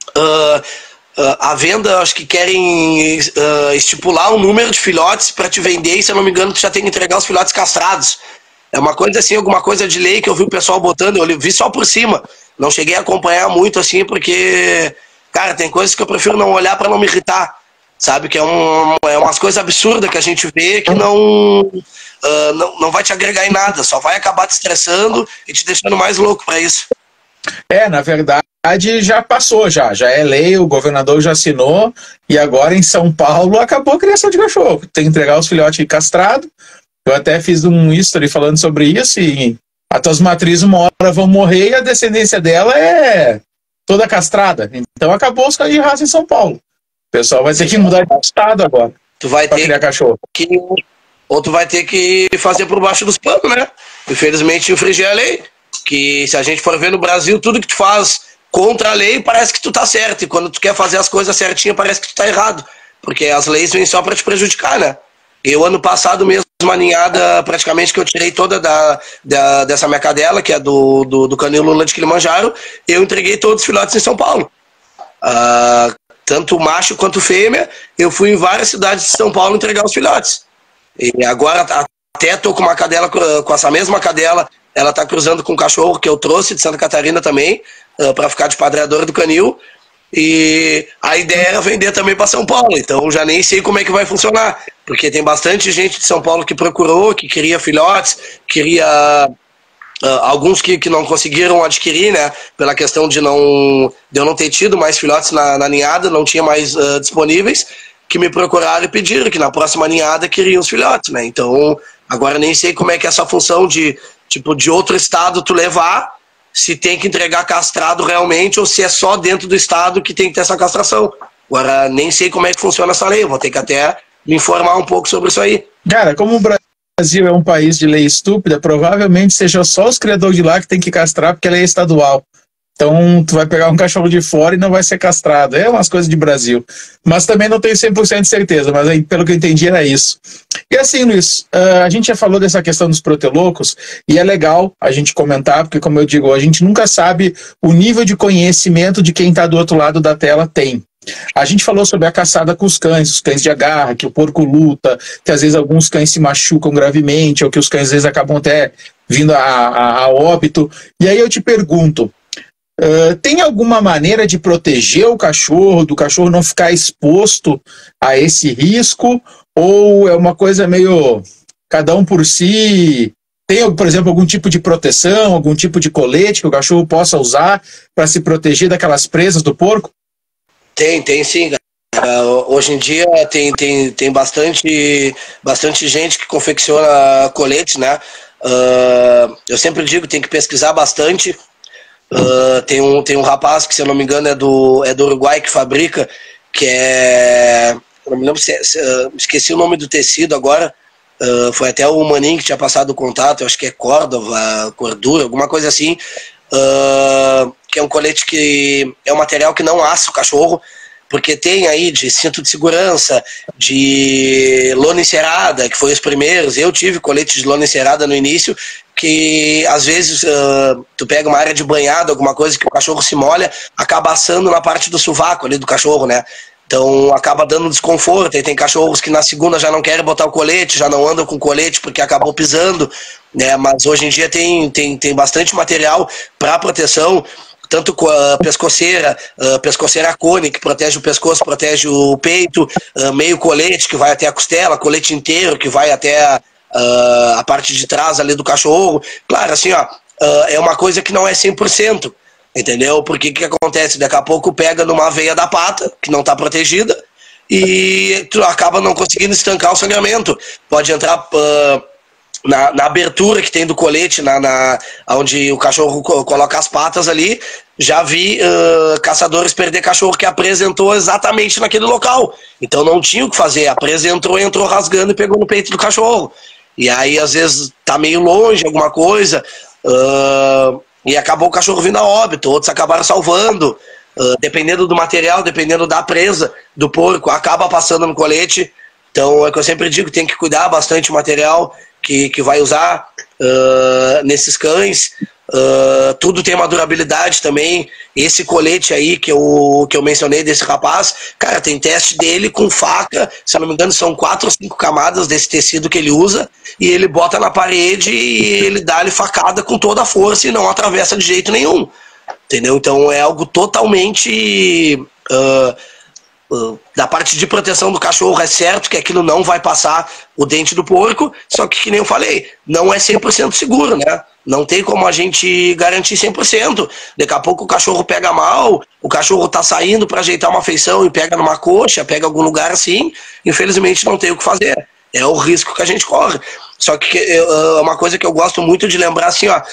A venda, acho que querem estipular um número de filhotes para te vender, e se eu não me engano, tu já tem que entregar os filhotes castrados. É uma coisa assim, alguma coisa de lei que eu vi o pessoal botando, eu vi só por cima. Não cheguei a acompanhar muito assim, porque, cara, tem coisas que eu prefiro não olhar para não me irritar. Sabe, que é umas coisas absurdas que a gente vê que não vai te agregar em nada, só vai acabar te estressando e te deixando mais louco para isso. Na verdade, já passou, já é lei, o governador já assinou, e agora em São Paulo acabou a criação de cachorro. Tem que entregar os filhotes castrados. Eu até fiz um history falando sobre isso, e as tuas matrizes uma hora vão morrer e a descendência dela é toda castrada. Então acabou os cães de raça em São Paulo. O pessoal vai ter que mudar de estado agora. Tu vai ter criar cachorro. Ou tu vai ter que fazer por baixo dos panos, né? Infelizmente, infringir a lei. Que se a gente for ver no Brasil, tudo que tu faz contra a lei parece que tu tá certo. E quando tu quer fazer as coisas certinhas, parece que tu tá errado. Porque as leis vêm só pra te prejudicar, né? Eu, ano passado mesmo, uma ninhada praticamente que eu tirei toda dessa minha cadela, que é do canil Lula de Kilimanjaro, eu entreguei todos os filhotes em São Paulo. Tanto macho quanto fêmea, eu fui em várias cidades de São Paulo entregar os filhotes. E agora até tô com uma cadela, com essa mesma cadela, ela tá cruzando com um cachorro que eu trouxe de Santa Catarina também, para ficar de padreador do canil. E a ideia era vender também para São Paulo, então já nem sei como é que vai funcionar, porque tem bastante gente de São Paulo que procurou, que queria filhotes, queria alguns que não conseguiram adquirir, né, pela questão de eu não ter tido mais filhotes na ninhada, não tinha mais disponíveis, que me procuraram e pediram que na próxima ninhada queriam os filhotes, né, então agora nem sei como é que é essa função de outro estado tu levar, se tem que entregar castrado realmente ou se é só dentro do estado que tem que ter essa castração. Agora nem sei como é que funciona essa lei, vou ter que até me informar um pouco sobre isso aí. Cara, como o Brasil é um país de lei estúpida, provavelmente seja só os criadores de lá que tem que castrar porque a lei é estadual. Então, tu vai pegar um cachorro de fora e não vai ser castrado. É umas coisas de Brasil. Mas também não tenho 100% de certeza, mas aí, pelo que eu entendi era isso. E assim, Luiz, a gente já falou dessa questão dos protelocos, e é legal a gente comentar, porque como eu digo, a gente nunca sabe o nível de conhecimento de quem está do outro lado da tela tem. A gente falou sobre a caçada com os cães de agarra, que o porco luta, que às vezes alguns cães se machucam gravemente, ou que os cães às vezes acabam até vindo a óbito. E aí eu te pergunto, tem alguma maneira de proteger o cachorro, do cachorro não ficar exposto a esse risco? Ou é uma coisa meio cada um por si? Tem, por exemplo, algum tipo de proteção, algum tipo de colete que o cachorro possa usar para se proteger daquelas presas do porco? Tem sim, cara. Hoje em dia tem bastante gente que confecciona coletes, né? Eu sempre digo, tem que pesquisar bastante. Tem um rapaz que, se eu não me engano, é do Uruguai, que fabrica, que é... Eu não me lembro esqueci o nome do tecido agora. Foi até o Maninho que tinha passado o contato, eu acho que é Córdova, Cordura, alguma coisa assim. Que é um colete que é um material que não assa o cachorro, porque tem aí de cinto de segurança, de lona encerada, que foi os primeiros. Eu tive colete de lona encerada no início, que às vezes tu pega uma área de banhado, alguma coisa que o cachorro se molha, acaba assando na parte do sovaco ali do cachorro, né? Então acaba dando desconforto. E tem cachorros que na segunda já não querem botar o colete, já não andam com colete porque acabou pisando, né? Mas hoje em dia tem bastante material para proteção, tanto com a pescoceira cone, que protege o pescoço, protege o peito, meio colete que vai até a costela, colete inteiro que vai até a parte de trás ali do cachorro. Claro, assim, ó, é uma coisa que não é 100%. Entendeu? Porque o que acontece? Daqui a pouco pega numa veia da pata, que não está protegida, e tu acaba não conseguindo estancar o sangramento. Pode entrar na abertura que tem do colete, onde o cachorro coloca as patas ali, já vi caçadores perder cachorro que apresentou exatamente naquele local. Então não tinha o que fazer. Apresentou, entrou rasgando e pegou no peito do cachorro. E aí, às vezes, tá meio longe alguma coisa, e acabou o cachorro vindo a óbito. Outros acabaram salvando. Dependendo do material, dependendo da presa do porco, acaba passando no colete. Então é o que eu sempre digo, tem que cuidar bastante do material que vai usar nesses cães. Tudo tem uma durabilidade também. Esse colete aí que eu mencionei desse rapaz, cara, tem teste dele com faca, se eu não me engano são 4 ou 5 camadas desse tecido que ele usa, e ele bota na parede e ele dá-lhe facada com toda a força e não atravessa de jeito nenhum. Entendeu? Então é algo totalmente da parte de proteção do cachorro. É certo que aquilo não vai passar o dente do porco, só que nem eu falei, não é 100% seguro, né? Não tem como a gente garantir 100%. Daqui a pouco o cachorro pega mal, o cachorro tá saindo para ajeitar uma feição e pega numa coxa, pega algum lugar assim, infelizmente não tem o que fazer. É o risco que a gente corre. Só que uma coisa que eu gosto muito de lembrar assim, ó,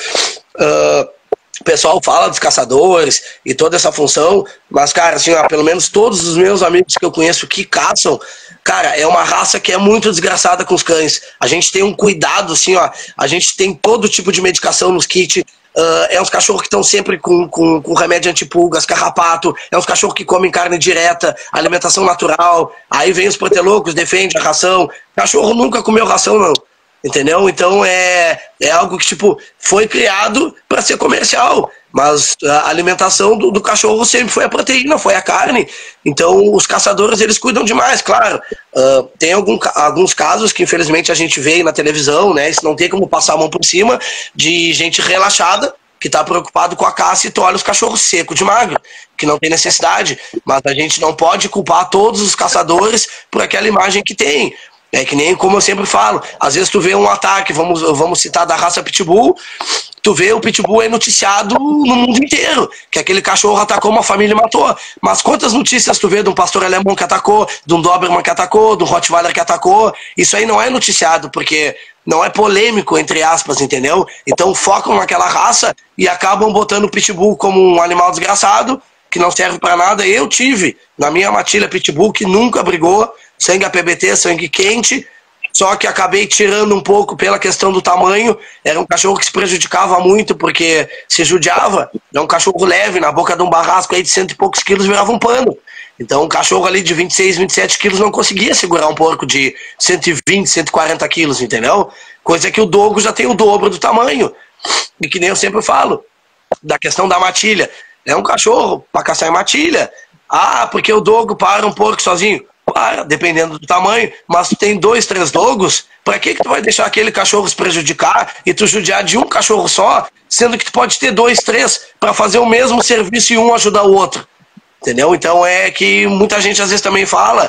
o pessoal fala dos caçadores e toda essa função, mas, cara, assim, ó, pelo menos todos os meus amigos que eu conheço que caçam, cara, é uma raça que é muito desgraçada com os cães. A gente tem um cuidado, assim, ó, a gente tem todo tipo de medicação nos kits. É uns cachorros que estão sempre com remédio antipulgas, carrapato, é uns cachorros que comem carne direta, alimentação natural, aí vem os protelocos, defende a ração. Cachorro nunca comeu ração, não. Entendeu? Então é algo que, tipo, foi criado para ser comercial, mas a alimentação do cachorro sempre foi a proteína, foi a carne. Então os caçadores, eles cuidam demais, claro. Tem alguns casos que infelizmente a gente vê na televisão, né? Isso não tem como passar a mão por cima, de gente relaxada que está preocupado com a caça e tu olha os cachorros secos de magro, que não tem necessidade. Mas a gente não pode culpar todos os caçadores por aquela imagem que tem. É que nem como eu sempre falo, às vezes tu vê um ataque, vamos citar da raça Pitbull, tu vê o Pitbull é noticiado no mundo inteiro, que aquele cachorro atacou uma família e matou. Mas quantas notícias tu vê de um pastor alemão que atacou, de um Doberman que atacou, de um Rottweiler que atacou? Isso aí não é noticiado, porque não é polêmico, entre aspas, entendeu? Então focam naquela raça e acabam botando o Pitbull como um animal desgraçado, que não serve pra nada. Eu tive na minha matilha Pitbull que nunca brigou, sangue APBT, sangue quente, só que acabei tirando um pouco pela questão do tamanho. Era um cachorro que se prejudicava muito porque se judiava. É um cachorro leve, na boca de um barrasco aí de 100 e poucos quilos virava um pano. Então um cachorro ali de 26, 27 quilos não conseguia segurar um porco de 120, 140 quilos, entendeu? Coisa que o dogo já tem o dobro do tamanho. E que nem eu sempre falo, da questão da matilha. É um cachorro para caçar em matilha. Ah, porque o dogo para um porco sozinho. Para, dependendo do tamanho, mas tu tem 2, 3 dogos, pra que tu vai deixar aquele cachorro se prejudicar e tu judiar de um cachorro só, sendo que tu pode ter 2, 3 para fazer o mesmo serviço e um ajudar o outro, entendeu? Então é que muita gente às vezes também fala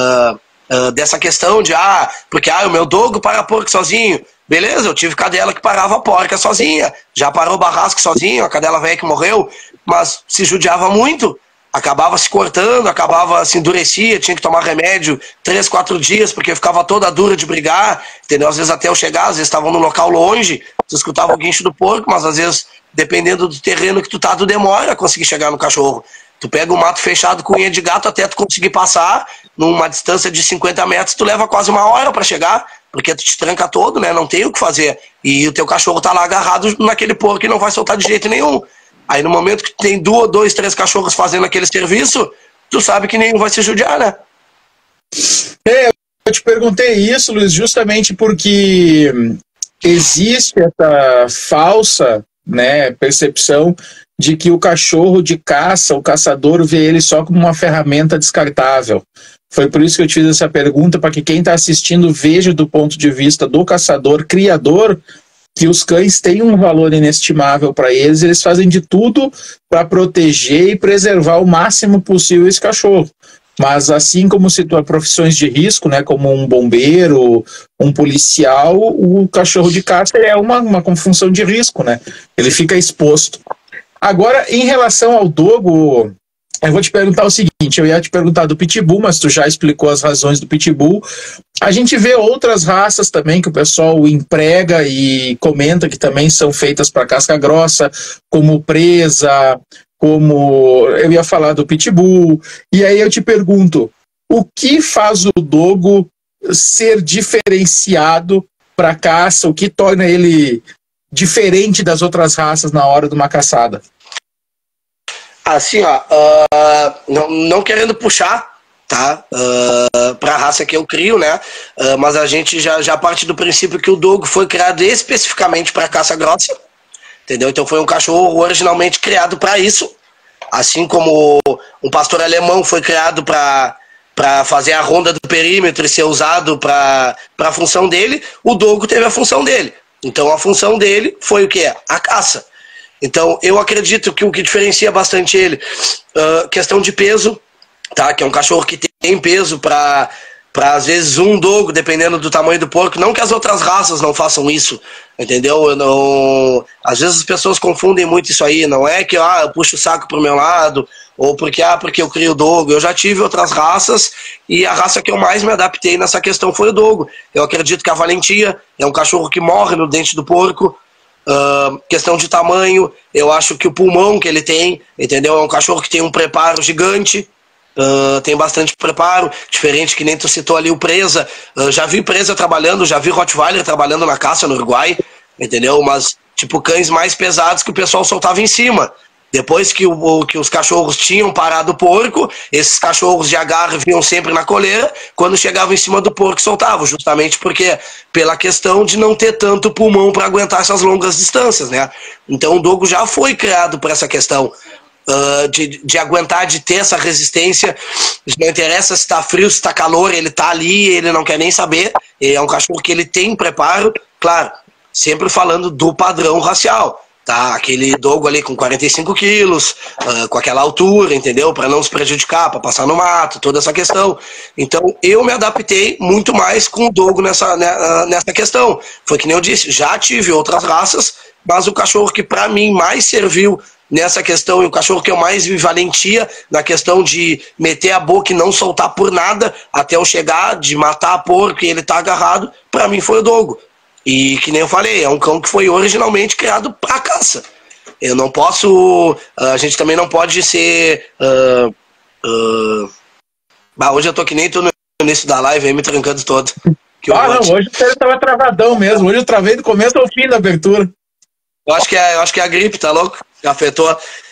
dessa questão de, porque o meu dogo para porco sozinho. Beleza, eu tive cadela que parava a porca sozinha, já parou o barrasco sozinho, a cadela velha que morreu, mas se judiava muito, acabava se cortando, acabava se endurecia, tinha que tomar remédio 3, 4 dias, porque ficava toda dura de brigar, entendeu? Às vezes até eu chegar, às vezes estavam num local longe, tu escutava o guincho do porco, mas às vezes, dependendo do terreno que tu tá, tu demora a conseguir chegar no cachorro. Tu pega um mato fechado com unha de gato até tu conseguir passar, numa distância de 50 metros, tu leva quase 1 hora para chegar, porque tu te tranca todo, né? Não tem o que fazer. E o teu cachorro tá lá agarrado naquele porco e não vai soltar de jeito nenhum. Aí no momento que tem 2, 3 cachorros fazendo aquele serviço, tu sabe que nenhum vai se judiar, né? Eu te perguntei isso, Luiz, justamente porque existe essa falsa, né, percepção de que o cachorro de caça, o caçador, vê ele só como uma ferramenta descartável. Foi por isso que eu te fiz essa pergunta, para que quem está assistindo veja do ponto de vista do caçador, criador, que os cães têm um valor inestimável para eles, eles fazem de tudo para proteger e preservar o máximo possível esse cachorro. Mas assim como citou profissões de risco, né, como um bombeiro, um policial, o cachorro de caça é uma função de risco, né? Ele fica exposto. Agora, em relação ao dogo, eu vou te perguntar o seguinte, eu ia te perguntar do Pitbull, mas tu já explicou as razões do Pitbull. A gente vê outras raças também que o pessoal emprega e comenta que também são feitas para casca grossa, como presa, como eu ia falar do Pitbull, e aí eu te pergunto, o que faz o dogo ser diferenciado para caça, o que torna ele diferente das outras raças na hora de uma caçada? Assim, ó, não querendo puxar, tá, para a raça que eu crio, né, mas a gente já parte do princípio que o dogo foi criado especificamente para caça grossa, entendeu? Então foi um cachorro originalmente criado para isso, assim como um pastor alemão foi criado para fazer a ronda do perímetro e ser usado para a função dele, o dogo teve a função dele. Então a função dele foi o quê? A caça. Então eu acredito que o que diferencia bastante ele, questão de peso, tá? Que é um cachorro que tem peso para às vezes um dogo, dependendo do tamanho do porco. Não que as outras raças não façam isso, entendeu? Às vezes as pessoas confundem muito isso aí. Não é que eu puxo o saco pro meu lado, ou porque eu crio dogo. Eu já tive outras raças e a raça que eu mais me adaptei nessa questão foi o dogo. Eu acredito que a valentia é um cachorro que morre no dente do porco. Questão de tamanho, eu acho que o pulmão que ele tem, entendeu? É um cachorro que tem um preparo gigante. Tem bastante preparo, diferente que nem tu citou ali o Presa. Já vi Presa trabalhando, já vi Rottweiler trabalhando na caça no Uruguai, entendeu? Mas tipo cães mais pesados que o pessoal soltava em cima. Depois que os cachorros tinham parado o porco, esses cachorros de agarre vinham sempre na coleira. Quando chegavam em cima do porco, soltavam, justamente porque pela questão de não ter tanto pulmão para aguentar essas longas distâncias, né? Então o dogo já foi criado por essa questão. De aguentar, de ter essa resistência. Não interessa se está frio, se está calor, ele está ali, ele não quer nem saber. É um cachorro que ele tem preparo, claro, sempre falando do padrão racial, tá? Aquele dogo ali com 45 quilos, com aquela altura, entendeu? Para não se prejudicar, para passar no mato, toda essa questão. Então eu me adaptei muito mais com o dogo nessa questão. Foi que nem eu disse, já tive outras raças, mas o cachorro que para mim mais serviu nessa questão, e o cachorro que eu mais vi valentia na questão de meter a boca e não soltar por nada até eu chegar, de matar a porco e ele tá agarrado, pra mim foi o dogo. E que nem eu falei, é um cão que foi originalmente criado pra caça. Eu não posso, a gente também não pode ser hoje eu tô que nem tô no início da live aí me trancando todo. Não, hoje você tava travadão mesmo, hoje eu travei do começo ao fim da abertura. Eu acho que é a gripe, tá louco? Afetou.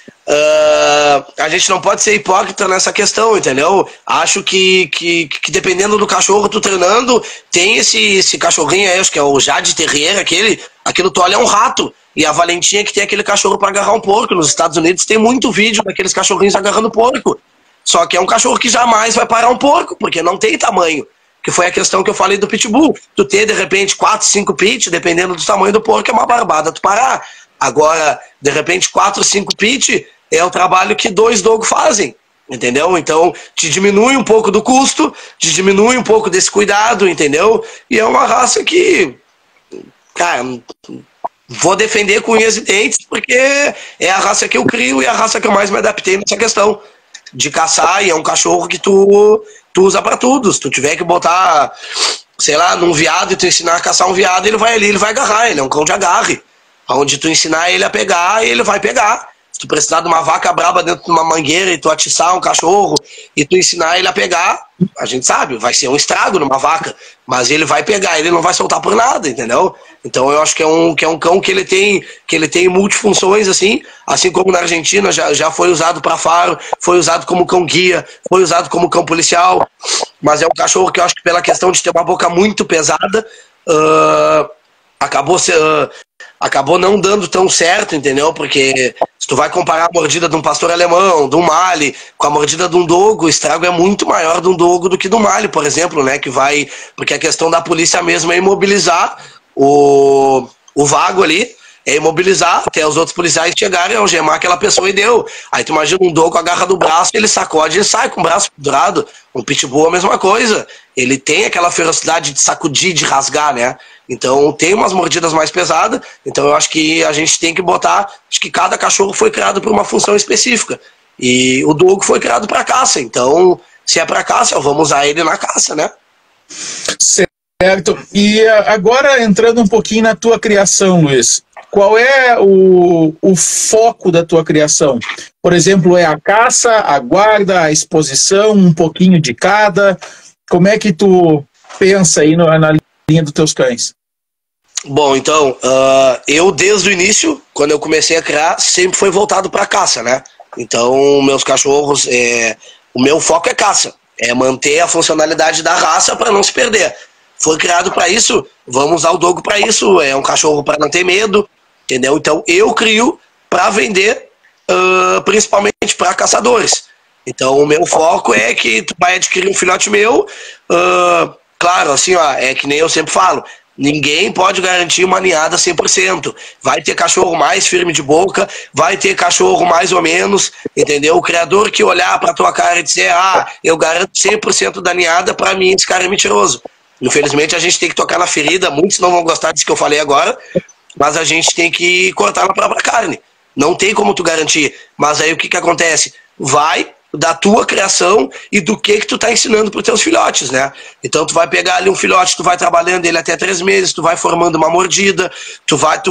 A gente não pode ser hipócrita nessa questão, entendeu? Acho que dependendo do cachorro tu treinando, tem esse cachorrinho aí, acho que é o Jade Terrier, aquilo tu olha é um rato. E a valentinha que tem aquele cachorro para agarrar um porco. Nos Estados Unidos tem muito vídeo daqueles cachorrinhos agarrando porco. Só que é um cachorro que jamais vai parar um porco, porque não tem tamanho. Que foi a questão que eu falei do Pitbull. Tu ter, de repente, 4, 5 pit, dependendo do tamanho do porco, é uma barbada tu parar. Agora, de repente, 4, 5 pit é o trabalho que 2 dogo fazem, entendeu? Então, te diminui um pouco do custo, te diminui um pouco desse cuidado, entendeu? E é uma raça que, cara, vou defender com unhas e dentes, porque é a raça que eu crio e a raça que eu mais me adaptei nessa questão de caçar, e é um cachorro que tu usa pra tudo. Se tu tiver que botar, sei lá, num veado e tu ensinar a caçar um veado, ele vai ali, ele vai agarrar, ele é um cão de agarre. Onde tu ensinar ele a pegar, ele vai pegar. Se tu precisar de uma vaca braba dentro de uma mangueira e tu atiçar um cachorro e tu ensinar ele a pegar, a gente sabe, vai ser um estrago numa vaca, mas ele vai pegar, ele não vai soltar por nada, entendeu? Então eu acho que é um cão que ele tem multifunções, assim como na Argentina já foi usado para faro, foi usado como cão guia, foi usado como cão policial, mas é um cachorro que eu acho que pela questão de ter uma boca muito pesada, acabou não dando tão certo, entendeu? Porque se tu vai comparar a mordida de um pastor alemão, de um Mali, com a mordida de um dogo, o estrago é muito maior de um dogo do que do Mali, por exemplo, né? Porque a questão da polícia mesmo é imobilizar o vago ali, é imobilizar até os outros policiais chegarem, algemar aquela pessoa e deu. Aí tu imagina um dogo agarra do braço, ele sacode e sai com o braço pendurado. Um pitbull é a mesma coisa. Ele tem aquela ferocidade de sacudir, de rasgar, né? Então tem umas mordidas mais pesadas. Então eu acho que a gente tem que botar, acho que cada cachorro foi criado por uma função específica. E o dogo foi criado para caça. Então, se é para caça, vamos usar ele na caça, né? Certo. E agora entrando um pouquinho na tua criação, Luiz. qual é o foco da tua criação? Por exemplo, é a caça, a guarda, a exposição, um pouquinho de cada? Como é que tu pensa aí na linha dos teus cães? Bom, então, eu desde o início, quando eu comecei a criar, sempre foi voltado para caça, né? Então, meus cachorros, o meu foco é caça, é manter a funcionalidade da raça para não se perder. Foi criado para isso, vamos usar o dogo para isso, é um cachorro para não ter medo, entendeu? Então, eu crio para vender, principalmente para caçadores. Então, o meu foco é que tu vai adquirir um filhote meu, claro, assim, ó, é que nem eu sempre falo, ninguém pode garantir uma ninhada 100%. Vai ter cachorro mais firme de boca, vai ter cachorro mais ou menos, entendeu? O criador que olhar pra tua cara e dizer, eu garanto 100% da ninhada, pra mim esse cara é mentiroso. Infelizmente a gente tem que tocar na ferida, muitos não vão gostar disso que eu falei agora, mas a gente tem que cortar na própria carne. Não tem como tu garantir. Mas aí o que acontece? Vai da tua criação e do que tu tá ensinando pros teus filhotes, né? Então tu vai pegar ali um filhote, tu vai trabalhando ele até 3 meses, tu vai formando uma mordida, tu vai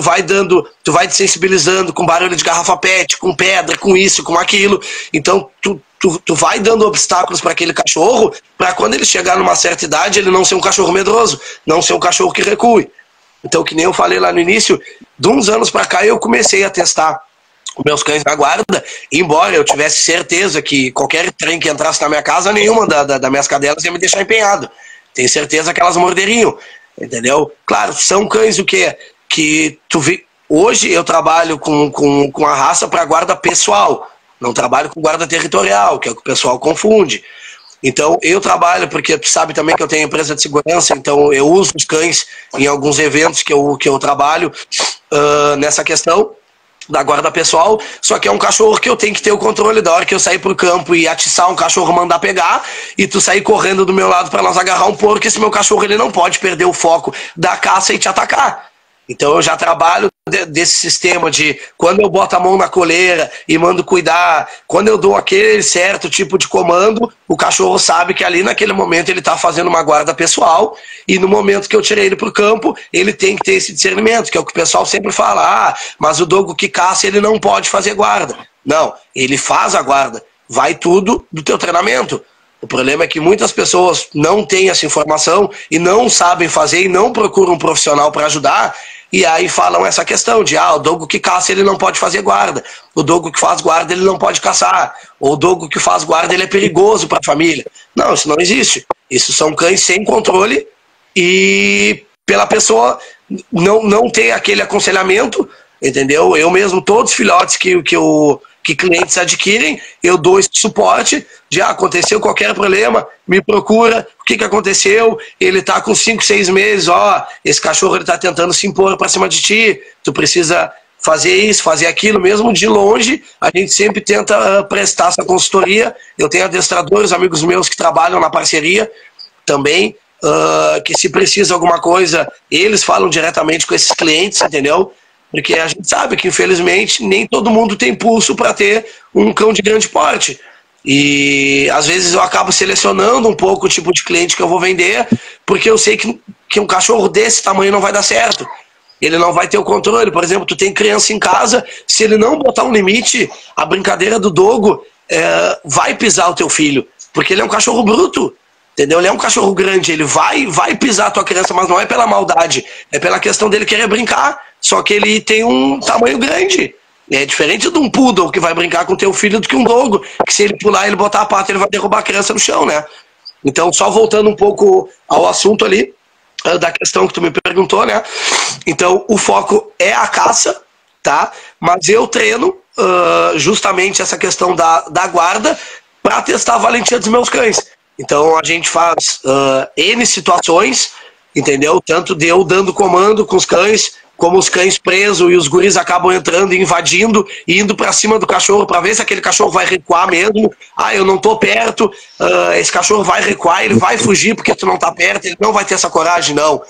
te sensibilizando com barulho de garrafa PET, com pedra, com isso, com aquilo. Então tu vai dando obstáculos para aquele cachorro, para quando ele chegar numa certa idade, ele não ser um cachorro medroso, não ser um cachorro que recue. Então, que nem eu falei lá no início, de uns anos para cá eu comecei a testar os meus cães na guarda, embora eu tivesse certeza que qualquer trem que entrasse na minha casa, nenhuma das minhas cadelas ia me deixar empenhado. Tenho certeza que elas morderiam, entendeu? Claro, são cães o quê? Que tu vê. Hoje eu trabalho com a raça para guarda pessoal, não trabalho com guarda territorial, que é o que o pessoal confunde. Então eu trabalho, porque tu sabe também que eu tenho empresa de segurança, então eu uso os cães em alguns eventos que eu trabalho nessa questão da guarda pessoal, só que é um cachorro que eu tenho que ter o controle da hora que eu sair pro campo e atiçar um cachorro, mandar pegar, e tu sair correndo do meu lado para nós agarrar um porco, esse meu cachorro ele não pode perder o foco da caça e te atacar. Então eu já trabalho desse sistema de quando eu boto a mão na coleira e mando cuidar, quando eu dou aquele certo tipo de comando, o cachorro sabe que ali naquele momento ele está fazendo uma guarda pessoal, e no momento que eu tirei ele para o campo, ele tem que ter esse discernimento, que é o que o pessoal sempre fala, mas o dogo que caça ele não pode fazer guarda. Não, ele faz a guarda, vai tudo do teu treinamento. O problema é que muitas pessoas não têm essa informação e não sabem fazer e não procuram um profissional para ajudar, e aí falam essa questão de o dogo que caça ele não pode fazer guarda, o dogo que faz guarda ele não pode caçar, ou o dogo que faz guarda ele é perigoso para a família. Não, isso não existe. Isso são cães sem controle e pela pessoa não ter aquele aconselhamento, entendeu? Eu mesmo, todos os filhotes que clientes adquirem, eu dou esse suporte de aconteceu qualquer problema, me procura, o que aconteceu, ele tá com 5, 6 meses, esse cachorro ele tá tentando se impor para cima de ti, tu precisa fazer isso, fazer aquilo, mesmo de longe, a gente sempre tenta prestar essa consultoria. Eu tenho adestradores, amigos meus que trabalham na parceria também, que se precisa alguma coisa, eles falam diretamente com esses clientes, entendeu? Porque a gente sabe que, infelizmente, nem todo mundo tem pulso para ter um cão de grande porte. E, às vezes, eu acabo selecionando um pouco o tipo de cliente que eu vou vender, porque eu sei que um cachorro desse tamanho não vai dar certo. Ele não vai ter o controle. Por exemplo, tu tem criança em casa, se ele não botar um limite, a brincadeira do dogo vai pisar o teu filho, porque ele é um cachorro bruto. Entendeu? Ele é um cachorro grande, ele vai pisar a tua criança, mas não é pela maldade, é pela questão dele querer brincar, só que ele tem um tamanho grande. É diferente de um poodle que vai brincar com teu filho do que um dogo, que se ele pular e ele botar a pata, ele vai derrubar a criança no chão, né? Então, só voltando um pouco ao assunto ali, da questão que tu me perguntou, né? Então, o foco é a caça, tá? Mas eu treino justamente essa questão da guarda para testar a valentia dos meus cães. Então a gente faz N situações, entendeu? Tanto de eu dando comando com os cães, como os cães presos e os guris acabam entrando e invadindo e indo pra cima do cachorro para ver se aquele cachorro vai recuar mesmo. Eu não tô perto, esse cachorro vai recuar, ele vai fugir porque tu não tá perto, ele não vai ter essa coragem, não.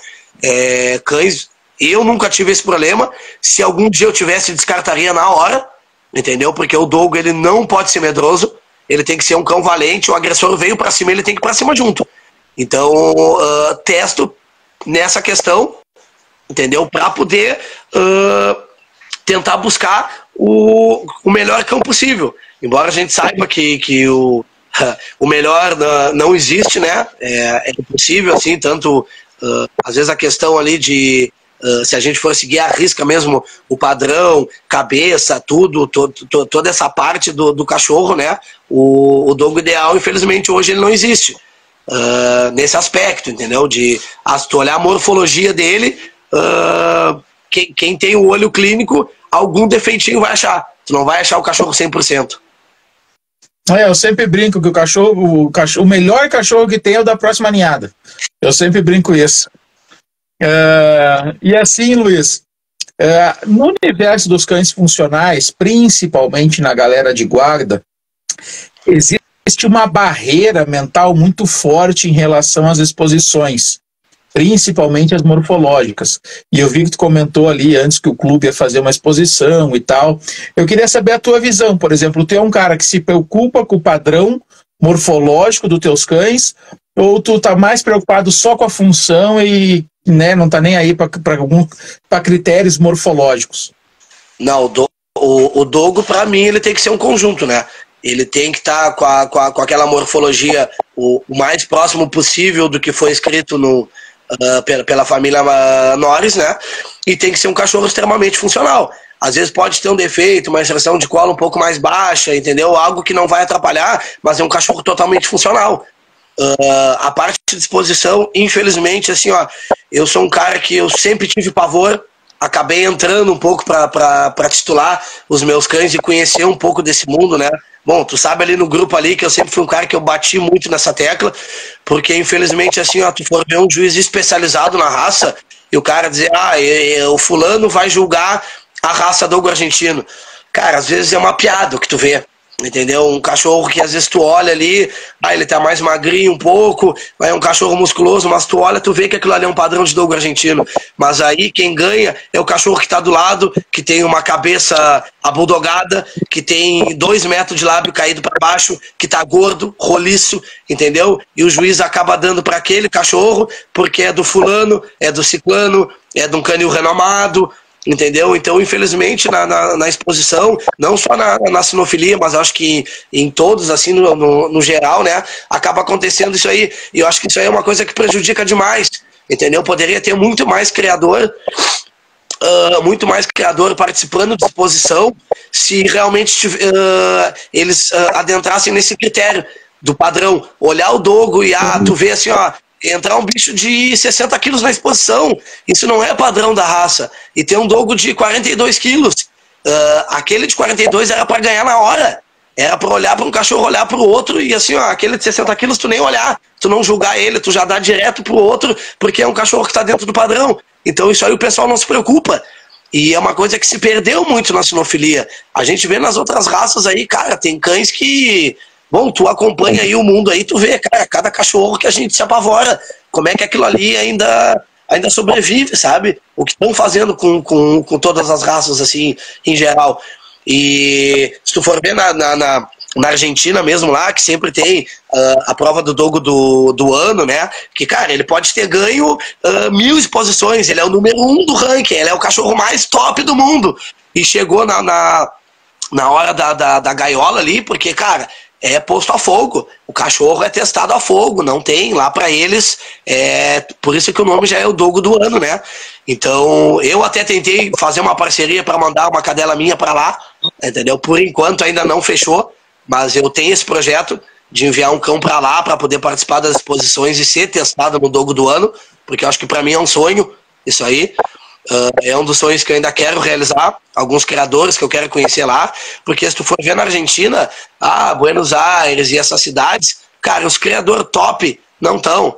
Cães, eu nunca tive esse problema. Se algum dia eu tivesse, descartaria na hora, entendeu? Porque o dogo ele não pode ser medroso. Ele tem que ser um cão valente, o agressor veio pra cima, ele tem que ir pra cima junto. Então, testo nessa questão, entendeu? Pra poder tentar buscar o melhor cão possível. Embora a gente saiba que o melhor não existe, né? É impossível, assim, tanto às vezes a questão ali de se a gente for seguir à risca mesmo o padrão, cabeça, toda essa parte do cachorro, né? O dogo ideal, infelizmente, hoje ele não existe. Nesse aspecto, entendeu? Se tu olhar a morfologia dele, quem tem o olho clínico, algum defeitinho vai achar. Tu não vai achar o cachorro 100%. Eu sempre brinco que o melhor cachorro que tem é o da próxima ninhada. Eu sempre brinco isso. E assim, Luiz, no universo dos cães funcionais, principalmente na galera de guarda, existe uma barreira mental muito forte em relação às exposições, principalmente as morfológicas. E eu vi que tu comentou ali antes que o clube ia fazer uma exposição e tal. Eu queria saber a tua visão. Por exemplo, tu é um cara que se preocupa com o padrão morfológico dos teus cães, ou tu tá mais preocupado só com a função e, né, não tá nem aí para critérios morfológicos? Não, o dogo, para mim, ele tem que ser um conjunto, né? Ele tem que estar com aquela morfologia o mais próximo possível do que foi escrito pela família Norris, né? E tem que ser um cachorro extremamente funcional. Às vezes pode ter um defeito, uma extração de cola um pouco mais baixa, entendeu? Algo que não vai atrapalhar, mas é um cachorro totalmente funcional. A parte de disposição, infelizmente, assim, ó, eu sou um cara que eu sempre tive pavor, acabei entrando um pouco para titular os meus cães e conhecer um pouco desse mundo, né? Bom, tu sabe ali no grupo ali que eu sempre fui um cara que eu bati muito nessa tecla, porque infelizmente, assim, ó, tu for ver um juiz especializado na raça e o cara dizer, o fulano vai julgar a raça dogo argentino. Cara, às vezes é uma piada o que tu vê. Entendeu? Um cachorro que às vezes tu olha ali, ele tá mais magrinho um pouco, é um cachorro musculoso, mas tu olha, tu vê que aquilo ali é um padrão de dogo argentino. Mas aí quem ganha é o cachorro que tá do lado, que tem uma cabeça abuldogada, que tem 2 metros de lábio caído para baixo, que tá gordo, roliço, entendeu? E o juiz acaba dando para aquele cachorro, porque é do fulano, é do ciclano, é de um canil renomado, entendeu? Então, infelizmente, na exposição, não só na sinofilia, mas acho que em todos, assim, no geral, né, acaba acontecendo isso aí. E eu acho que isso aí é uma coisa que prejudica demais, entendeu? Poderia ter muito mais criador participando de exposição se realmente eles adentrassem nesse critério do padrão. Olhar o dogo e, tu vê assim, ó, entrar um bicho de 60 quilos na exposição. Isso não é padrão da raça. E ter um dogo de 42 quilos. Aquele de 42 era para ganhar na hora. Era para olhar para um cachorro, olhar para o outro. E assim, ó, aquele de 60 quilos, tu nem olhar. Tu não julgar ele, tu já dá direto pro outro, porque é um cachorro que está dentro do padrão. Então isso aí o pessoal não se preocupa. E é uma coisa que se perdeu muito na sinofilia. A gente vê nas outras raças aí, cara, tem cães que... Bom, tu acompanha aí o mundo aí, tu vê, cara, cada cachorro que a gente se apavora, como é que aquilo ali ainda sobrevive, sabe? O que estão fazendo com todas as raças, assim, em geral. E se tu for ver na Argentina mesmo lá, que sempre tem a prova do dogo do ano, né? Que, cara, ele pode ter ganho 1000 exposições, ele é o número 1 do ranking, ele é o cachorro mais top do mundo. E chegou na hora da gaiola ali, porque, cara... é posto a fogo, o cachorro é testado a fogo, não tem lá pra eles, por isso que o nome já é o dogo do ano, né? Então eu até tentei fazer uma parceria para mandar uma cadela minha pra lá, entendeu? Por enquanto ainda não fechou, mas eu tenho esse projeto de enviar um cão pra lá para poder participar das exposições e ser testado no dogo do ano, porque eu acho que pra mim é um sonho isso aí. É um dos sonhos que eu ainda quero realizar, alguns criadores que eu quero conhecer lá, porque se tu for ver na Argentina, Buenos Aires e essas cidades, cara, os criadores top não estão.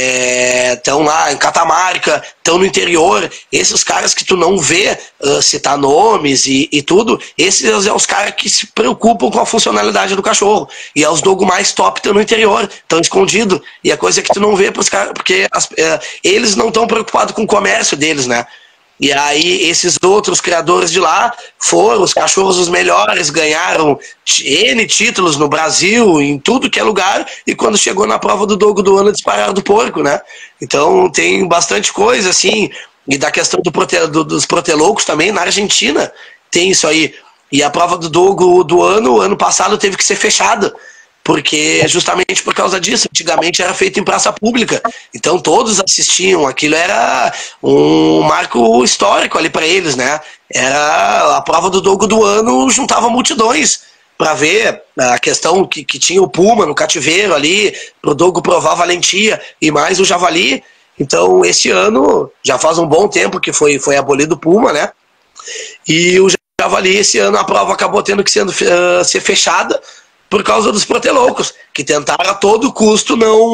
Estão lá em Catamarca, estão no interior, esses caras que tu não vê citar nomes e tudo, esses é os caras que se preocupam com a funcionalidade do cachorro, e é os dogo mais top estão no interior, estão escondidos, e é coisa que tu não vê pros caras, porque eles não estão preocupados com o comércio deles, né? E aí esses outros criadores de lá foram os cachorros os melhores, ganharam N títulos no Brasil, em tudo que é lugar, e quando chegou na prova do dogo do ano dispararam do porco, né? Então tem bastante coisa, assim, e da questão dos proteloucos também na Argentina. tem isso aí. E a prova do Dogo do ano passado teve que ser fechada, porque justamente por causa disso. Antigamente era feito em praça pública, então todos assistiam, aquilo era um marco histórico ali para eles, né? Era a prova do Dogo do ano, juntava multidões para ver a questão que tinha o Puma no cativeiro ali, pro Dogo provar a valentia e mais o javali. Então esse ano, já faz um bom tempo que foi abolido o Puma, né? E o javali, esse ano a prova acabou tendo que ser fechada por causa dos proteloucos, que tentaram a todo custo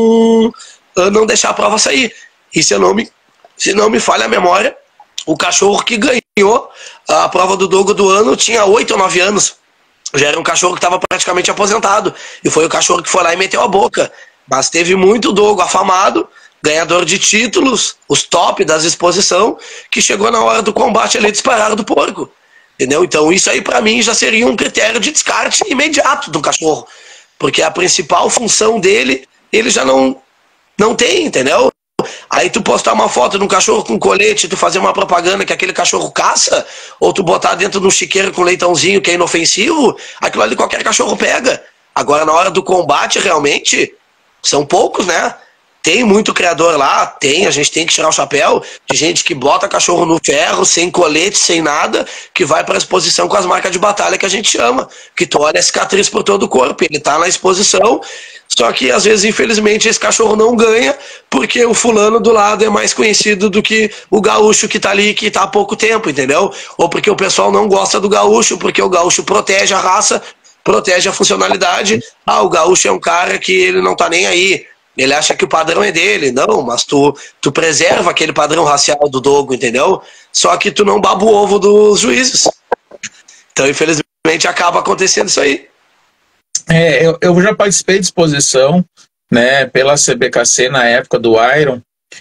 não deixar a prova sair. E se não me falha a memória, o cachorro que ganhou a prova do Dogo do ano tinha 8 ou 9 anos. Já era um cachorro que estava praticamente aposentado. E foi o cachorro que foi lá e meteu a boca. Mas teve muito Dogo afamado, ganhador de títulos, os top das exposições, que chegou na hora do combate ali e dispararam do porco. Entendeu? Então isso aí para mim já seria um critério de descarte imediato do cachorro. Porque a principal função dele, ele já não tem, entendeu? Aí tu postar uma foto de um cachorro com colete, tu fazer uma propaganda que aquele cachorro caça, ou tu botar dentro de um chiqueiro com leitãozinho que é inofensivo, aquilo ali qualquer cachorro pega. Agora na hora do combate realmente, são poucos, né? Tem muito criador lá, a gente tem que tirar o chapéu de gente que bota cachorro no ferro, sem colete, sem nada, que vai para a exposição com as marcas de batalha que a gente chama, que tu olha a cicatriz por todo o corpo, ele tá na exposição, só que às vezes, infelizmente, esse cachorro não ganha, porque o fulano do lado é mais conhecido do que o gaúcho que tá ali, que tá há pouco tempo, entendeu? Ou porque o pessoal não gosta do gaúcho, porque o gaúcho protege a raça, protege a funcionalidade. Ah, o gaúcho é um cara que ele não tá nem aí, ele acha que o padrão é dele. Não, mas tu preserva aquele padrão racial do Dogo, entendeu? Só que tu não baba o ovo dos juízes. Então, infelizmente, acaba acontecendo isso aí. Eu já participei de exposição, né, pela CBKC na época do Iron,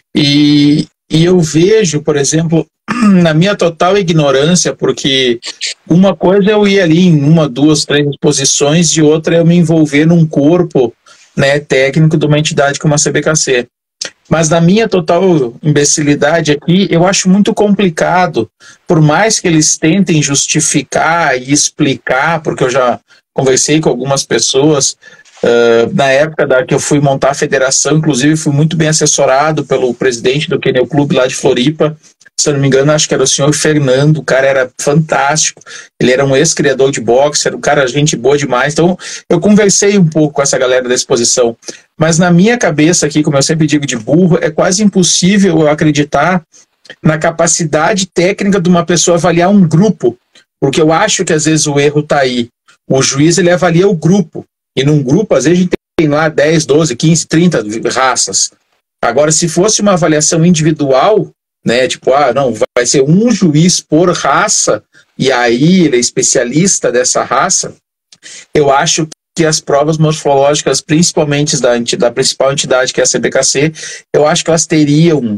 e eu vejo, por exemplo, na minha total ignorância, porque uma coisa é eu ir ali em 1, 2, 3 exposições, e outra é eu me envolver num corpo, né, técnico de uma entidade como a CBKC. Mas na minha total imbecilidade aqui, eu acho muito complicado, por mais que eles tentem justificar e explicar, porque eu já conversei com algumas pessoas, na época que eu fui montar a federação, inclusive fui muito bem assessorado pelo presidente do Kennel Club lá de Floripa, se eu não me engano, acho que era o senhor Fernando, o cara era fantástico, ele era um ex-criador de boxe, era um cara gente boa demais, então eu conversei um pouco com essa galera da exposição, mas na minha cabeça aqui, como eu sempre digo de burro, é quase impossível eu acreditar na capacidade técnica de uma pessoa avaliar um grupo, porque eu acho que às vezes o erro está aí, o juiz ele avalia o grupo, e num grupo às vezes a gente tem lá 10, 12, 15, 30 raças, agora se fosse uma avaliação individual, né, tipo, não, vai ser um juiz por raça, e aí ele é especialista dessa raça, eu acho que as provas morfológicas, principalmente da principal entidade, que é a CBKC, eu acho que elas teriam